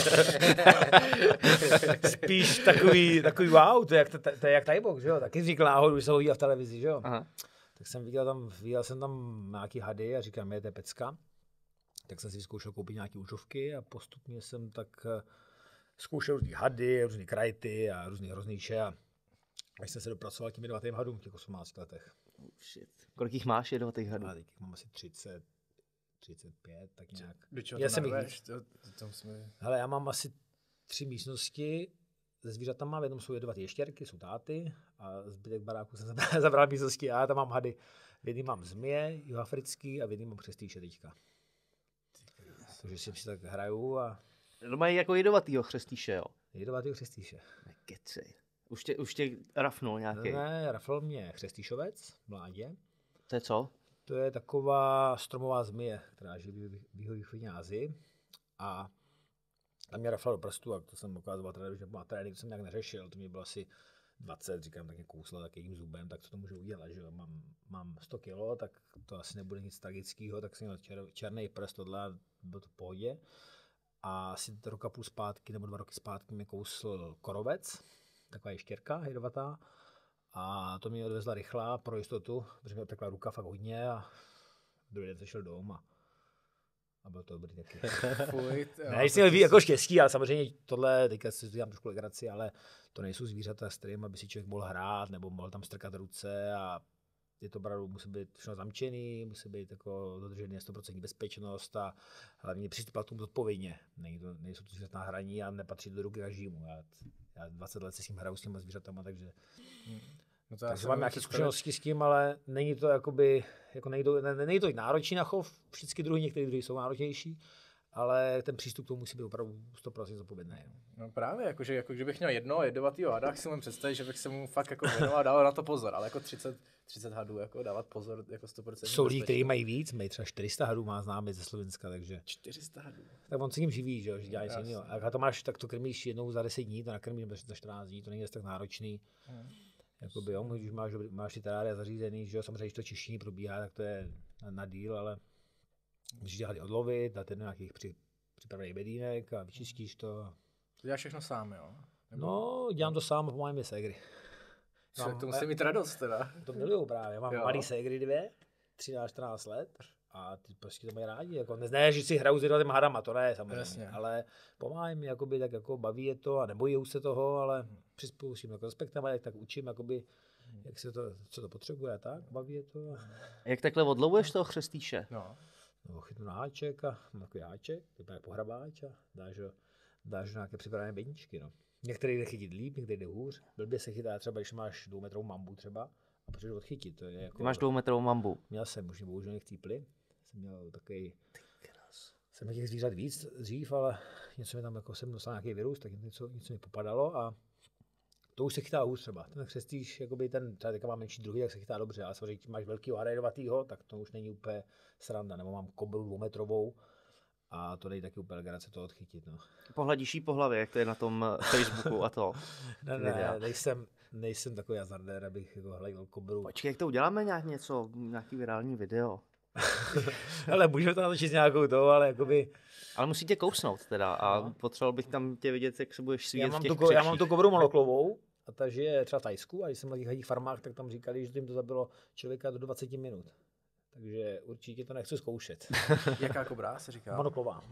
Spíš takový, takový wow, to je jak, to, to je jak Thai-box, že jo? Taky vznikl náhodou, když jsem ho viděl v televizi, že jo? Aha. Tak jsem viděl tam, viděl jsem tam nějaký hady a říkám, je to je pecka. Tak jsem si zkoušel koupit nějaké užovky a postupně jsem tak zkoušel různý hady, různý krajty a různý hrozníče a až jsem se dopracoval k těm jedovatým hadům v těch osmnácti letech. Oh shit. Kolik jich máš jedovatých hadů? Já teď mám asi třicet, třicet pět, tak nějak. Do čeho to narveš? To, to jsme... Hele, já mám asi tři místnosti se zvířatama, v jednom jsou jedovatý ještěrky, jsou táty a zbytek baráku jsem zabral místnosti a já tam mám hady. V jednom mám zmije, jihoafrický a v jednom mám chřestýše teďka. Takže si si tak hraju a... No mají jako jedovatýho chřestýše, jo? Jedovatýho chřestýše. Nekecej. Už tě, už tě rafnul nějaký? Ne, rafl mě chřestýšovec, mládě. To je co? To je taková stromová zmije, která žije v jihovýchodní Asii. A tam mě rafla do prstu a to jsem ukázoval trenéru, že má trénink, to jsem nějak neřešil, to mě bylo asi dvacet, říkám, tak mě kousla takým zubem, tak co to můžu udělat, že jo, mám, mám sto kilo, tak to asi nebude nic tragického, tak jsem měl čer, černý prst, tohle, bylo to v pohodě. A asi roka půl zpátky, nebo dva roky zpátky mě kousl korovec, taková ještěrka jedovatá. A to mě odvezla rychlá pro jistotu, protože mě opekla ruka fakt hodně a druhý den se šel domů a, a bylo to dobrý taky. Fuj, ne, jsem měl jako štěstí, ale samozřejmě tohle, teďka si dělám trošku legraci, ale to nejsou zvířata, s kterým aby si člověk mohl hrát nebo mohl tam strkat ruce a je to opravdu, musí být všechno zamčený, musí být jako dodržený sto procent bezpečnost a hlavně přistupovat k tomu zodpovědně. Není to, nejsou to zvířata na hraní a nepatří do ruky každému. Já, já dvacet let se s tím hraju s těma zvířatama, takže, hmm. no to takže mám nějaké zkušenosti s tím, ale není to jakoby, jako nejde, ne, není to náročný na chov, všichni druhy, některé druhy jsou náročnější, ale ten přístup k tomu musí být opravdu sto procent zodpovědný. No právě, jakože, jako kdybych měl jedno jedovatýho hada, tak si můžu představit, že bych se mu fakt jako věnoval a dával na to pozor, ale jako třicet, třicet hadů, jako dávat pozor jako sto procent. Jsou lidi, kteří mají víc, mají třeba čtyři sta hadů, má známý ze Slovenska, takže... čtyři sta hadů. Tak on se tím živí, že, že dělá něco jiného. A to máš, tak to krmíš jednou za deset dní, to nakrmíš za čtrnáct dní, to není tak náročný. Hmm. Jakoby, jo, když máš, máš ty terária zařízený, že jo, samozřejmě, když to čištění probíhá, tak to je na, na díl, ale Musíš dělat odlovit, dát nějakých při, připravených bedínek a vyčistíš to. To děláš všechno sám, jo? Nebo... No, dělám to sám a pomáhám je ségry. Mám, to musí mít radost teda. To milujou právě. Mám Jo. malý ségry dvě, třináct čtrnáct let a ty prostě to mají rádi. Jako, ne, že si hrajou s těma hadama, to ne samozřejmě, Jasně. ale pomáhají mi, jakoby, tak jako baví je to a nebojí se toho, ale přizpůsobím jako respektem, jak tak učím, jakoby, jak se to, co to potřebuje, tak baví je to. A... Jak takhle odlovuješ toho chřestýše? No. No, chytnu na háček a mám takový háček, vypadá jako pohrabáč a dáš ho, dáš ho nějaké připravené bedničky. No. Některý jde chytit líp, některý jde hůř. Blbě se chytá třeba, když máš dvoumetrovou mambu třeba a potřebuješ odchytit. To je jako, Ty máš dvoumetrovou mambu. Měl jsem, možná bohužel chcípli. Jsem měl takový... Jsem měl těch zvířat víc dřív, ale něco mi tam jako jsem dostal nějaký virus, tak něco, něco mi popadalo a to už se chytá hůř třeba. Ten chřestíš, jakoby ten, třeba teďka mám menší druhý, tak se chytá dobře, ale samozřejmě, když máš velkýho harajedovatýho, tak to už není úplně sranda, nebo mám kobru dvoumetrovou a to nejde taky úplně legrace to odchytit. No. Pohladíš jí po hlavě, jak to je na tom Facebooku a to. Ne, ne, nejsem, nejsem takový hazardér, abych jako hledal kobru. Počkej, jak to uděláme nějak něco, nějaký virální video. Ale můžeme to natočit s nějakou tou, ale jakoby... Ale musí tě kousnout teda a No. potřeboval bych tam tě vidět, jak se budeš Já svíjet v mám, těch tu, ko- já mám křečích. tu kobru monoklovou, a ta žije třeba v Tajsku a když jsem na těch hadích farmách, tak tam říkali, že jim to zabilo člověka do dvacet minut. Takže určitě to nechci zkoušet. Jaká kobra se říká? Monoklová.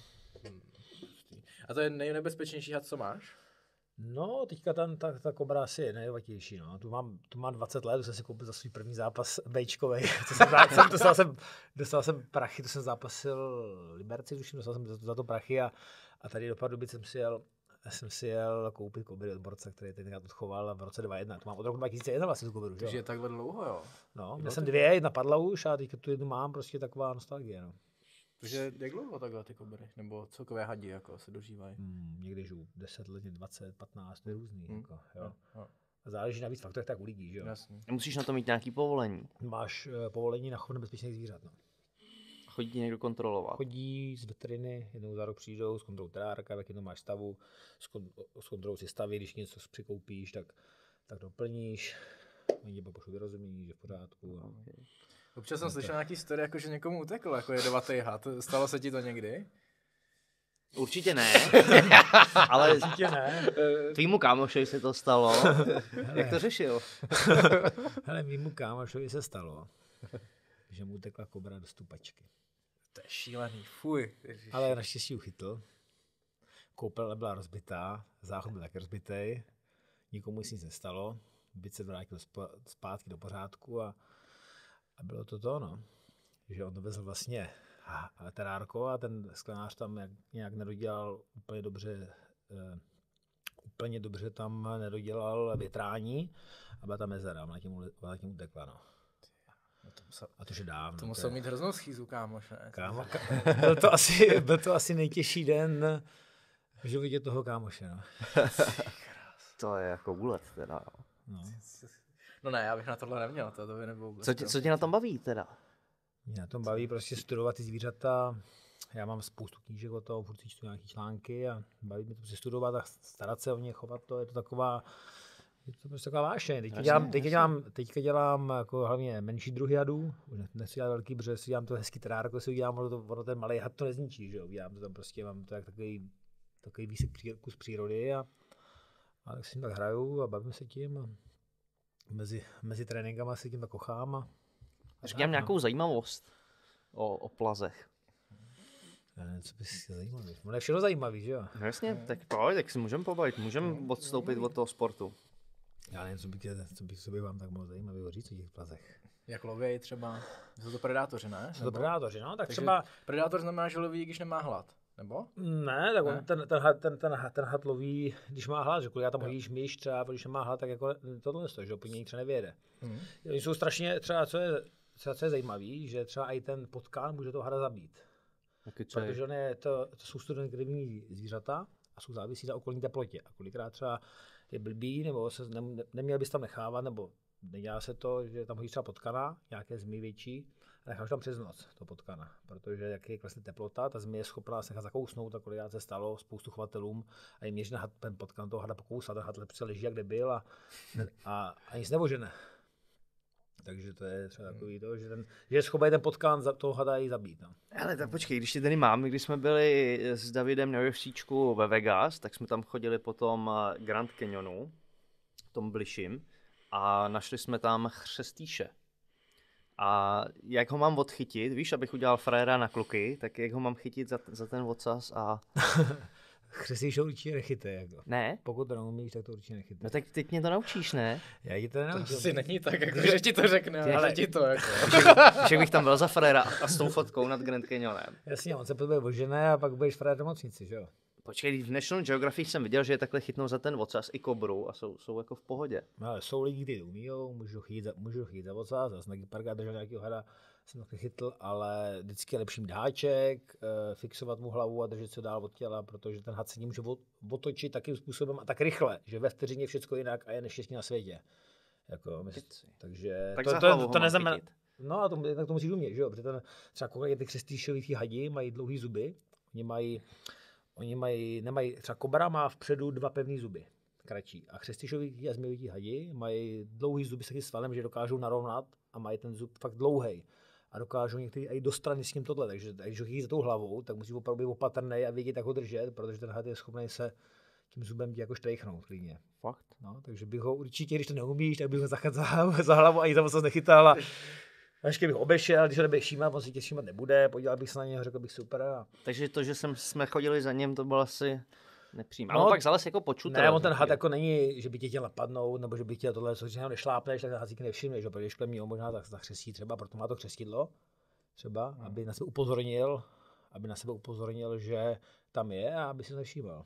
A to je nejnebezpečnější had, co máš? No, teďka tam ta, ta kobra asi je nejvatější. No. Tu, mám, tu mám dvacet let, tu jsem si koupil za svůj první zápas bejčkovej. To jsem, jsem, dostal, jsem, dostal jsem prachy, to jsem zápasil Liberci, tuším, dostal jsem za to, za to prachy a, a tady do Pardubic jsem si jel, jsem si jel koupit kobry od borce, který tenkrát odchoval v roce dva tisíce jedna. To mám od roku dva tisíce jedna vlastně tu kobru. Takže je takhle dlouho, jo? No, měl jsem dvě, jedna padla už a teďka tu jednu mám, prostě taková nostalgie. No. Takže jak dlouho takhle ty kobry? Nebo celkové hadi jako se dožívají? Hmm, někdy žiju deset let, dvacet, patnáct, to je různý. Hmm. Jako, jo. Jo. A záleží na víc faktorech, tak u lidí, že jo. Jasně. Musíš na to mít nějaký povolení. Máš uh, povolení na chov nebezpečných zvířat. No. Chodí tě někdo kontrolovat. Chodí z veteriny, jednou za rok přijdou s kontrolou terárka, jak jednou máš stavu, s, kon, s kontrolou si staví, když něco přikoupíš, tak, tak doplníš. Oni tě pošlou vyrozumění, že v pořádku. A... Okay. Občas jsem slyšel nějaký story, jako že někomu utekl, jako jedovatý had. Stalo se ti to někdy? Určitě ne, ale Určitě ne. tvýmu kámošovi se to stalo. Jak to řešil? Hele, mýmu kámošovi se stalo, že mu utekla kobra do stupačky. To je šílený, fuj. Ježiši. Ale naštěstí uchytl. Koupel byla rozbitá, záchod byl taky rozbitý, nikomu si nic nestalo, byt se vrátil zpátky do pořádku a, a bylo to to, no. Že on to vezl vlastně terárko a ten sklenář tam jak, nějak nedodělal úplně dobře, uh, úplně dobře tam nedodělal větrání a byla tam mezera, ona tím, ona tím utekla, no. No to musel, A to, že dávno. to musel mít hroznou schýzu, kámoš, ne? Kámo, ká... byl, to asi, byl to asi nejtěžší den v životě toho kámoše, no. To je jako úlet teda. no. No ne, já bych na tohle neměl, to, to by nebylo vůbec. Co tě, co tě na tom baví teda? Mě na tom baví prostě studovat ty zvířata. Já mám spoustu knížek o toho, furt si čtu nějaký články a baví mě to prostě studovat a starat se o ně, chovat to. Je to taková, je to prostě taková vášeň. Teďka dělám, teďka dělám, teďka dělám jako hlavně menší druhy hadů. Už nechci dělat velký, protože si dělám to hezký terárko, si udělám, ono, to, ono ten malý had to nezničí, že jo. Udělám to tam prostě, mám to jak takový, takový výsek pří, kus přírody a, a tak si tím tak hraju a bavím se tím. A mezi, mezi tréninkama si tím tak kochám. A, a Říkám nějakou zajímavost o, o plazech. Ne, co bys chtěl zajímavý? Ono je všechno zajímavý, že jo? No jasně, tak pojď, tak si můžeme pobavit, můžeme odstoupit od toho sportu. Já nevím, co bych, co bych, co bych vám tak mohl zajímavého říct o těch plazech. Jak lověj třeba, jsou to predátoři, ne? Jsou to predátoři, no, tak Takže třeba... predátor znamená, že loví, když nemá hlad, nebo? Ne, tak on, Ne? ten, ten, had- ten, ten, had- ten had loví, když má hlad, že já tam hodíš myš třeba, když nemá hlad, tak jako tohle stojí, že po něj třeba nevyjede. Hmm. Oni jsou strašně, třeba co je, třeba co je zajímavý, že třeba i ten potkán může toho hada zabít. Taky co je? Protože on je, to, to jsou studeněkrevní zvířata a jsou závisí na okolní teplotě. A kolikrát třeba je blbý, nebo se ne, neměl bys tam nechávat, nebo nedělá se to, že tam hodíš třeba potkana, nějaké zmije větší, a necháš tam přes noc to potkana. Protože jak je klesne teplota, ta zmije je schopná se nechat zakousnout, a kolikrát se stalo spoustu chovatelům a jim měř ten potkan toho hada pokousat, ten had lepře leží, jak kde byl a, a, a nic nevožene. Takže to je třeba takový to, že, ten, že je schopný ten potkán za, toho hada i zabít. No. Ale tak počkej, když tě tady mám, když jsme byli s Davidem na UFCčku ve Vegas, tak jsme tam chodili po tom Grand Canyonu, tom bližším, a našli jsme tam chřestýše. A jak ho mám odchytit, víš, abych udělal fréra na kluky, tak jak ho mám chytit za, za ten ocas a... Chřestýše určitě nechytej, jako. Ne? Pokud to neumíš, tak to určitě nechytej. No tak teď mě to naučíš, ne? Já ti to nenaučím. To asi není tak, jako, že ti to řekne, ale ti to jako. Že bych tam byl za fréra a s tou fotkou nad Grand Canyonem. Jasně, on se bude ožené a pak budeš frér do mocnici, že jo? Počkej, v National Geographic jsem viděl, že je takhle chytnou za ten ocas i kobru a jsou, jsou jako v pohodě. No, ale jsou lidi, kteří umíjou, můžu chytit za, můžu chytit za ocas, zase na Parka držel nějakého hada, jsem to chytl, ale vždycky je lepší mít háček, e, fixovat mu hlavu a držet se dál od těla, protože ten had se může otočit takým způsobem a tak rychle, že ve vteřině je všechno jinak a je neštěstí na světě. Jako, mysl, takže tak to, za to, hlavu to, ho to mám neznamená. chytit. No a to, tak to musíš umět, že jo? Protože ten, třeba koukaj, ty křestýšový hadi mají dlouhý zuby, oni mají, oni mají, nemají, třeba kobra má vpředu dva pevný zuby, kratší. A křestýšový a zmijový hadi mají dlouhý zuby s takým svalem, že dokážou narovnat a mají ten zub fakt dlouhý. A dokážou někteří i do strany s ním tohle, takže když ho chytí za tou hlavou, tak musí opravdu být opatrný a vědět, jak ho držet, protože ten had je schopný se tím zubem ti jako štrejchnout klidně. Fakt? No, takže bych ho určitě, když to neumíš, tak bych ho zachytal za, za hlavu a i za vocas nechytal a až bych ho obešel, když ho nebudeš všímat, on si tě všímat nebude, podíval bych se na něho, řekl bych super. A... Takže to, že jsem, jsme chodili za ním, to bylo asi nepřímé. No, A on pak zales jako počutil. Ne, on ten had jako není, že by tě chtěl napadnout, nebo že by chtěl tohle, co když ho nešlápneš, tak ten had si nevšimneš, protože když klemí ho možná tak zachřestí třeba, proto má to křestidlo, třeba, hmm. aby na sebe upozornil, aby na sebe upozornil, že tam je a aby si to nevšímal.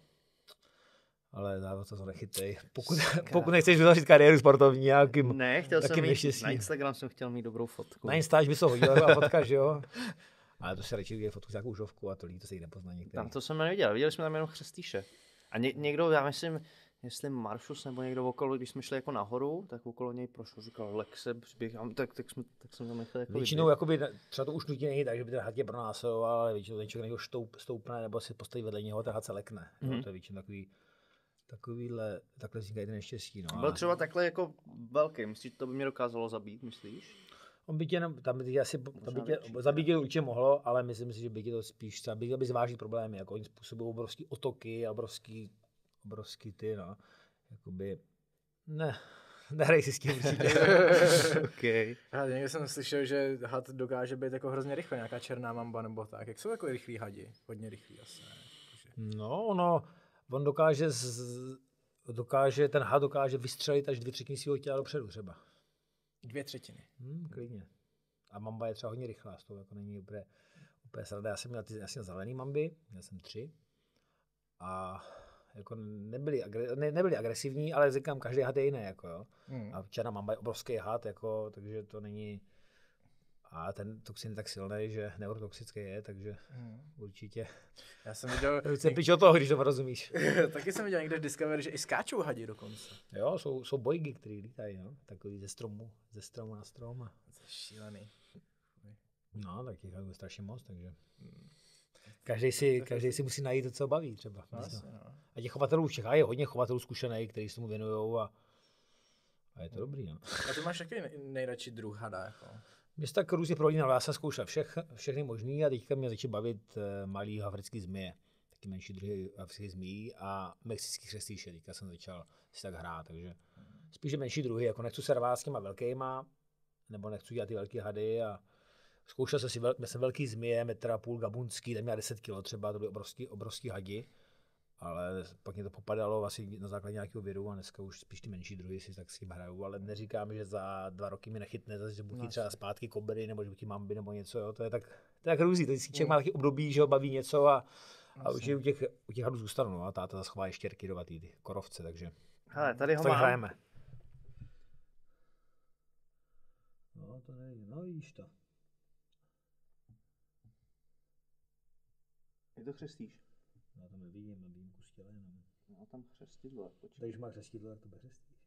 Ale závod to nechytej. Pokud, pokud nechceš vytvořit kariéru sportovní nějakým Ne, chtěl jsem mít, neštěstí. na Instagram jsem chtěl mít dobrou fotku. Na Instač by se hodila fotka, že jo? Ale to se radši udělá fotku s nějakou žovku a to lidi, to se jí nepozná některý. Tam to jsem neviděl, viděli jsme tam jenom chřestýše. A ně, někdo, já myslím, jestli Maršus nebo někdo okolo, když jsme šli jako nahoru, tak okolo něj prošel, říkal Lexe, přiběh, tak, tak, jsme, tak jsem tam nechal jako většinou, jakoby, třeba to už nutně není tak, že by ten had tě pronásledoval, ale většinou ten člověk stoup, stoupne nebo si postaví vedle něho, ten had se lekne. Mm-hmm. No, to je většinou takový, takovýhle, takhle vznikají ten neštěstí. No, byl třeba takhle jako velký, myslíš, to by mě dokázalo zabít, myslíš? On by tě, tam by tě asi, tam by tě, zabít tě určitě mohlo, ale myslím si, že by tě to spíš, třeba by, by zvážit problémy, jako oni způsobují obrovský otoky, obrovský, obrovský ty, no, jakoby, ne, nehraj si s tím určitě. Okay. Já někde jsem slyšel, že had dokáže být jako hrozně rychle, nějaká černá mamba nebo tak, jak jsou jako rychlí hadi, hodně rychlí asi, ne? No, no, on dokáže, z, dokáže, ten had dokáže vystřelit až dvě třetiny svého těla dopředu třeba. Dvě třetiny. Hmm, klidně. A mamba je třeba hodně rychlá, z toho jako není úplně, úplně sranda. Já jsem měl ty já jsem měl zelený mamby, měl jsem tři. A jako nebyli, ne, nebyli agresivní, ale říkám, každý had je jiný. Jako, jo. Hmm. A černá mamba je obrovský had, jako, takže to není... A ten toxin je tak silný, že neurotoxický je, takže hmm. určitě. Já jsem viděl... Se píš o toho, když to rozumíš. Taky jsem viděl někde v Discovery, že i skáčou hadi dokonce. Jo, jsou, jsou bojgy, který lítají, no. Takový ze stromu, ze stromu na strom. A... To je šílený. No, tak těch je strašně moc, takže... Každý si, každý si musí najít to, co baví třeba. No, asi, no. A těch chovatelů v Čechách je hodně chovatelů zkušených, kteří se tomu věnujou a... a je to dobrý, no. A ty máš taky nejradši druh hada, jako? Mě se tak různě prolíná, já jsem zkoušel všech, všechny možný a teďka mě začít bavit malý africký zmije. Taky menší druhy afrických zmijí a mexický chřestýše, teďka jsem začal si tak hrát, takže spíše menší druhy, jako nechci se rvát s těma velkýma, nebo nechci dělat ty velký hady a zkoušel jsem si, vel, jsem velký zmije, metr a půl gabunský, tam měl deset kilo třeba, to byly obrovský, obrovský hadi. Ale pak mě to popadalo asi na základě nějakého viru a dneska už spíš ty menší druhy si tak s tím hraju, ale neříkám, že za dva roky mi nechytne, zase, že budu chtít třeba zpátky kobry nebo že budu chtít mamby nebo něco, jo, to je tak, to je tak různý, teď si člověk má taky období, že ho baví něco a, a už u těch, u těch hadů zůstanu, no, a táta zase chová štěrky dovatý, ty korovce, takže hele, tady ho tak mám. hrajeme. No to nejde, no víš to. Je to chřestíš? Já tam nevidím, nevidím kus těla jenom. No tam chřestidlo, počkej. Takže má chřestidlo, tak to bechřestíš.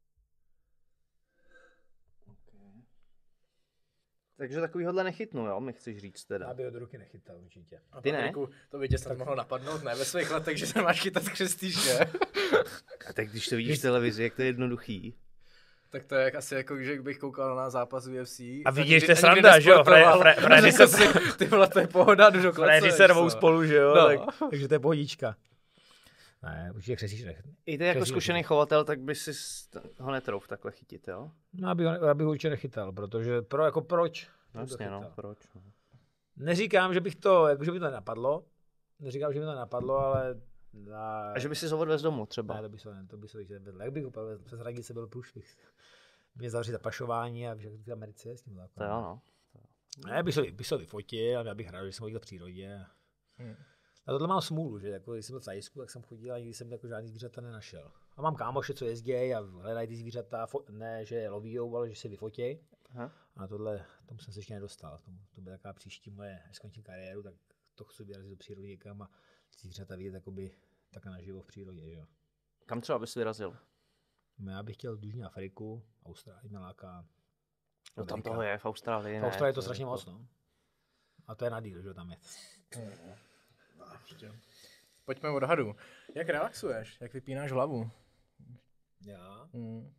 Okay. Takže takovýhodle nechytnu, jo, mi chceš říct teda. Já bych ho do ruky nechytal určitě. A ty ne? Patriku, to by tě snad mohlo napadnout, ne ve svých letech, že se máš chytat křestýše. A tak když to vidíš v televizi, jak to je jednoduchý. Tak to je jak asi jako, že bych koukal na zápas U F C. A vidíš, to je sranda, že jo? Freddy se... Ty vole, to je pohoda, jdu do klece. Freddy se rvou spolu, že jo? No. Tak, takže to je pohodička. Ne, určitě křesíš nech. I ty jako zkušený chovatel, tak by si ho netrouf takhle chytit, jo? No, abych ho, abych ho určitě nechytal, protože pro, jako proč? Vlastně, no, proč? No. Neříkám, že bych to, jako, že by to nenapadlo. Neříkám, že by to nenapadlo, ale... Na... A že by si ho odvez z domu třeba? Ne, to by se to by se nevedl. Jak bych ho povedl? Přes hranice byl průšvih. Mě zavřít za pašování a všechno v Americe je s tím zákonem. To jo, no. Ne, bych se, bych se vyfotil, ale já bych rád, že jsem chodil v přírodě. Hmm. A tohle mám smůlu, že jako, když jsem byl v Tajsku, tak jsem chodil a nikdy jsem jako žádný zvířata nenašel. A mám kámoše, co jezdí a hledají ty zvířata, ne, že je lovíjou, ale že si vyfotěj. Aha. A tohle, tomu jsem se ještě nedostal. Tomu, to byla taková příští moje, až skončím kariéru, tak to chci vyrazit do přírody někam a zvířata vidět jakoby tak naživo v přírodě. Že jo. Kam třeba bys vyrazil? No, já bych chtěl do Jižní Afriku, Austrálii mě láká. No tam toho je, v Austrálii v Austrálii je to strašně moc, no. A to je na díl, že tam je. Pojďme od hadu. Jak relaxuješ? Jak vypínáš hlavu? Já? Hmm.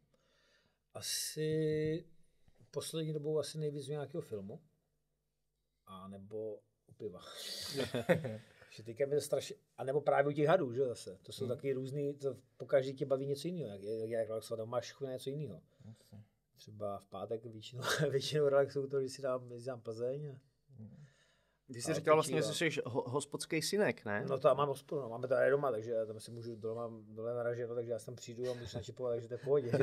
Asi poslední dobou asi nejvíc z nějakého filmu. A nebo u piva. Že teďka mi to strašně, a nebo právě u těch hadů, že zase. To jsou hmm. taky různý, to pokaždé tě baví něco jiného, jak, jak, jak relaxovat, nebo máš chuť na něco jiného. Okay. Třeba v pátek většinou, většinou relaxuju to, když si dám, když dám Plzeň. A... Ty jsi říkal vlastně, že jsi ho, hospodský synek, ne? No to já mám hospodu, no, máme to tady doma, takže já tam si můžu dole, mám dole naraženo, takže já tam přijdu a můžu načipovat, takže to je v pohodě.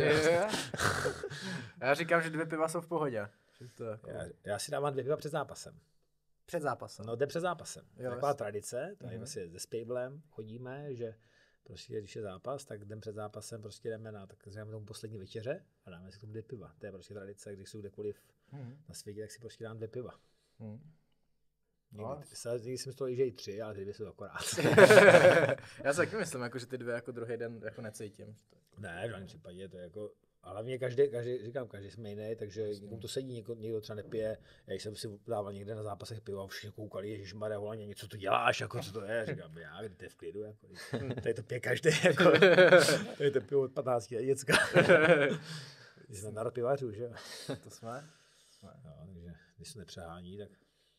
Já říkám, že dvě piva jsou v pohodě. To jako... já, já si dávám dvě piva před zápasem. Před zápasem? No jde před zápasem. Jo, taková tradice, tady mm-hmm. vlastně se Spablem chodíme, že prostě když je zápas, tak den před zápasem prostě jdeme na, tak říkáme tomu poslední večeře a dáme si k tomu dvě piva. To je prostě tradice, když jsou kdekoliv mm-hmm. na světě, tak si prostě dám dvě piva. Mm. Někdy, no. Někdy jsem z toho že i tři, ale ty dvě jsou akorát. Já si taky myslím, jako, že ty dvě jako druhý den jako necítím. Ne, v žádném případě, to je jako, a hlavně každý, každý, říkám, každý jsme jiný, takže někomu to sedí, někdo, někdo třeba nepije. Já jsem si dával někde na zápasech pivo a všichni koukali, ježišmarja, volaně, něco tu děláš, jako co to je, říkám, já, kde to je v klidu, jako, tady to pije každý, jako, tady to pivo od patnácti let děcka. Jsme národ pivařů, že jo. To jsme. No, takže když se nepřehání, tak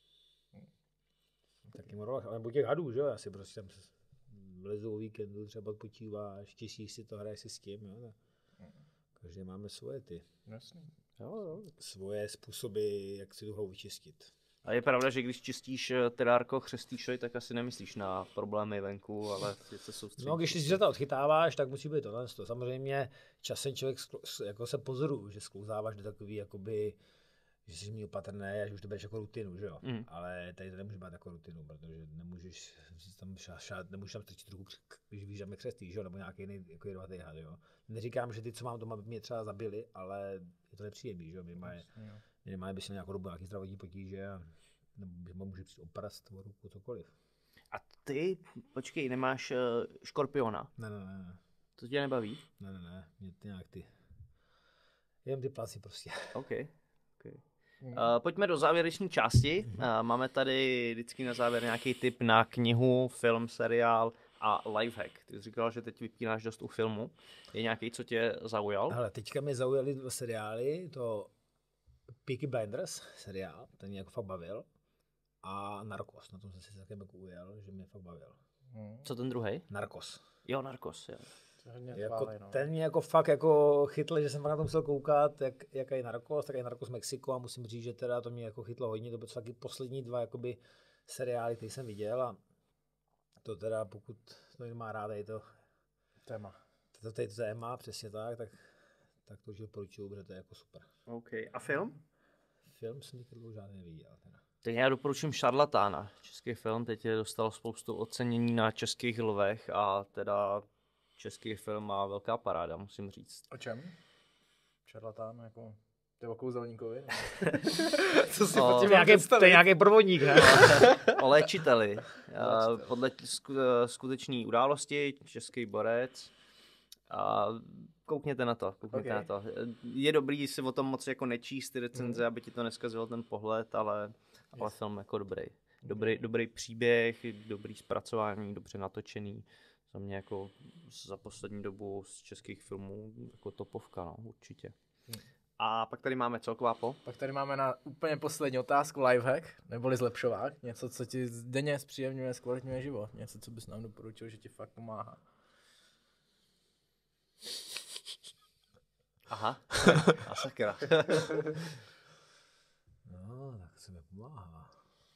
taky morálech, ale nebo těch hadů, že jo, já si prostě tam vlezu o víkendu, třeba odpočíváš, těšíš si to, hraješ si s tím, jo. Každý máme svoje ty, Jasně. Jo, jo. svoje způsoby, jak si tu hlavu vyčistit. A je pravda, že když čistíš terárko, chřestíš, tak asi nemyslíš na problémy venku, ale se soustředíš. No, když si zvířata odchytáváš, tak musí být tohle. Samozřejmě časem člověk sklo, jako se pozoruje, že sklouzáváš do takový, jakoby, že jsi měl opatrné a že už to bereš jako rutinu, že jo? Mm. Ale tady to nemůže být jako rutinu, protože nemůžeš tam šát, nemůžeš tam strčit ruku, když víš, že mě křestí, že jo? Nebo nějaký jiný jako jedovatý had, jo? Neříkám, že ty, co mám doma, by mě třeba zabili, ale je to nepříjemný, že jo? Minimálně, minimálně by si nějakou dobu nějaký zdravotní potíže a nebo může přijít operat tvou ruku, cokoliv. A ty, počkej, nemáš uh, škorpiona? Ne, ne, ne. To tě nebaví? Ne, ne, ne, mě ty nějak ty, jenom ty pláci prostě. OK, OK. Uh, pojďme do závěrečné části. Uh, máme tady vždycky na závěr nějaký tip na knihu, film, seriál a lifehack. Ty jsi říkal, že teď vypínáš dost u filmu. Je nějaký, co tě zaujal? Hele, teďka mě zaujaly dva seriály, to Peaky Blinders seriál, ten mě jako fakt bavil, a Narcos, na tom jsem si také jako ujel, že mě fakt bavil. Hmm. Co ten druhý? Narcos. Jo, Narcos, jo. Jako, chválej, no. Ten mě jako fakt jako chytl, že jsem na tom musel koukat, jak, jak je Narcos, tak je Narcos Mexiko a musím říct, že teda to mě jako chytlo hodně, to byly taky poslední dva jakoby seriály, které jsem viděl a to teda pokud to má rád, je to téma. To, to, to téma, přesně tak, tak, tak to už doporučuju, protože to je jako super. OK. A film? Film jsem nikdy dlouho žádný neviděl. Teda. Tak já doporučím Šarlatána. Český film teď dostal spoustu ocenění na českých lvech a teda český film má velká paráda, musím říct. O čem? Šarlatán, jako... To je o kouzelníkovi? Co si o, nějaký, to je nějaký provodník, ne? O léčiteli. Podle skutečné události, český borec. A koukněte na to, koukněte okay. na to. Je dobrý si o tom moc jako nečíst ty recenze, mm. aby ti to neskazilo ten pohled, ale, ale yes. film jako dobrý. Dobrý, dobrý příběh, dobrý zpracování, dobře natočený. Za mě jako za poslední dobu z českých filmů jako topovka, no, určitě. A pak tady máme co, Kvápo? Pak tady máme na úplně poslední otázku lifehack, neboli zlepšovák. Něco, co ti denně zpříjemňuje, zkvalitňuje život. Něco, co bys nám doporučil, že ti fakt pomáhá. Aha, a sakra. No, tak co mi pomáhá.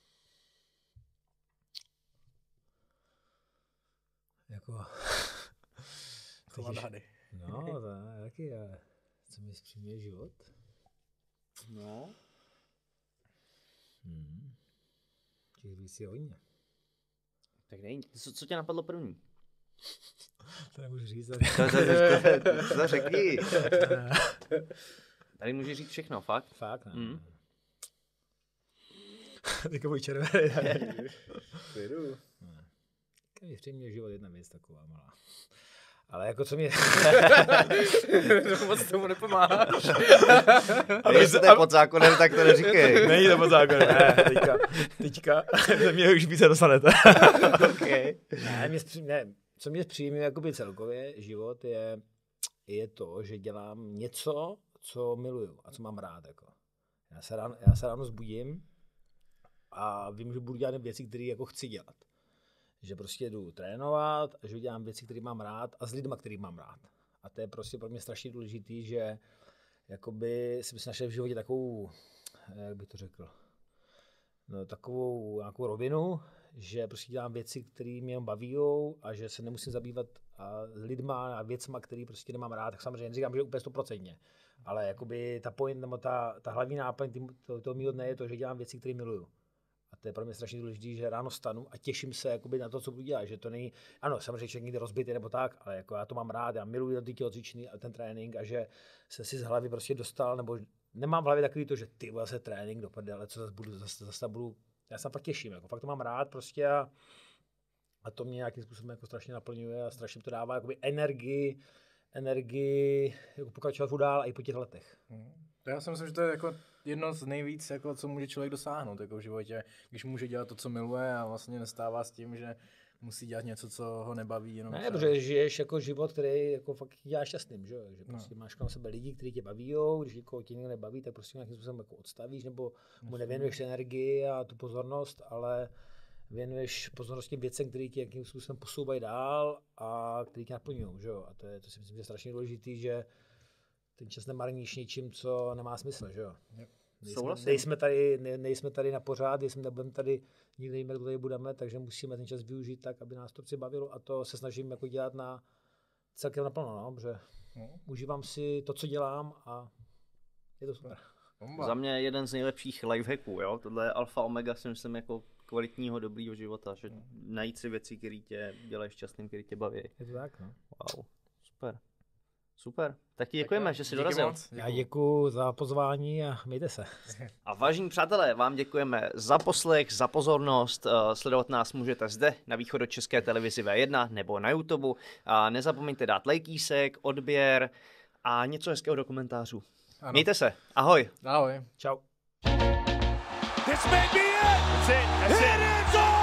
Jako... Chovat hady. No, to je taky, ale co mi zpříjemňuje život? No. Hmm. Těch věcí je hodně. Tak nej, co, co tě napadlo první? To nemůžu říct. To, to, to, to, to řekni. Tady můžeš říct všechno, fakt? Fakt, ne? Mm. Teďka můj červený. Vydu. Když mi zpříjemňuje život jedna věc taková malá. Ale jako co mě... To moc tomu nepomáháš. Ale jestli to je pod zákonem, tak to neříkej. Není to pod zákonem, ne, teďka, teďka, mě už více dostanete. Okay. Ne, mě zpří, ne, co mě zpříjemňuje jakoby celkově život je, je to, že dělám něco, co miluju a co mám rád. Jako. Já, se ráno, já se ráno zbudím a vím, že budu dělat věci, které jako chci dělat. Že prostě jdu trénovat a že dělám věci, které mám rád a s lidma, který mám rád. A to je prostě pro mě strašně důležitý, že jakoby jsem si našel v životě takovou, jak bych to řekl, no, takovou nějakou rovinu, že prostě dělám věci, které mě baví a že se nemusím zabývat a lidma a věcma, které prostě nemám rád. Tak samozřejmě neříkám, že úplně stoprocentně. Ale jakoby ta point, nebo ta, ta hlavní náplň toho, toho mýho dne je to, že dělám věci, které miluju. A to je pro mě strašně důležité, že ráno stanu a těším se jakoby na to, co budu dělat. Že to není, ano, samozřejmě člověk někde rozbitý nebo tak, ale jako já to mám rád, já miluji ty tělocvičný a ten trénink a že se si z hlavy prostě dostal, nebo nemám v hlavě takový to, že ty vole se trénink do prdele, co zase budu, zase, zase budu, já se fakt těším, jako fakt to mám rád prostě a, a to mě nějakým způsobem jako strašně naplňuje a strašně to dává jakoby energii, energii jako pokračovat furt dál a i po těch letech. Hmm. Já si myslím, že to je jako jedno z nejvíc, jako, co může člověk dosáhnout jako v životě, když může dělat to, co miluje a vlastně nestává s tím, že musí dělat něco, co ho nebaví. Jenom ne, protože žiješ jako život, který jako fakt děláš šťastným, že, že prostě no. Máš kolem sebe lidi, kteří tě baví, když někoho tě někdo nebaví, tak prostě nějakým způsobem jako odstavíš nebo mu nevěnuješ energii a tu pozornost, ale věnuješ pozornost těm věcem, které tě nějakým způsobem posouvají dál a který tě naplňují, že jo. A to je, to si myslím, že je strašně důležitý, že ten čas nemarníš něčím, co nemá smysl, že jo. Nejsme, nejsme, tady, ne, nejsme tady na pořád, jestli nebudeme tady, nikdy nevíme, kdo tady budeme, takže musíme ten čas využít tak, aby nás to si bavilo a to se snažím jako dělat na celkem naplno, no, protože no. Užívám si to, co dělám a je to super. Za mě jeden z nejlepších lifehacků, jo, tohle je alfa omega, si myslím, jako kvalitního, dobrýho života, že najít si věci, které tě dělají šťastným, které tě baví. Je to tak, no. Wow, super. Super, tak ti děkujeme, tak že jsi dorazil. Moc. Já děkuju za pozvání a mějte se. A vážení přátelé, vám děkujeme za poslech, za pozornost. Sledovat nás můžete zde na Východočeské televizi V jedna nebo na YouTube. A nezapomeňte dát lajkísek, odběr a něco hezkého do komentářů. Ano. Mějte se, ahoj. Ahoj. Čau. This may be it. That's it. That's it. It is all.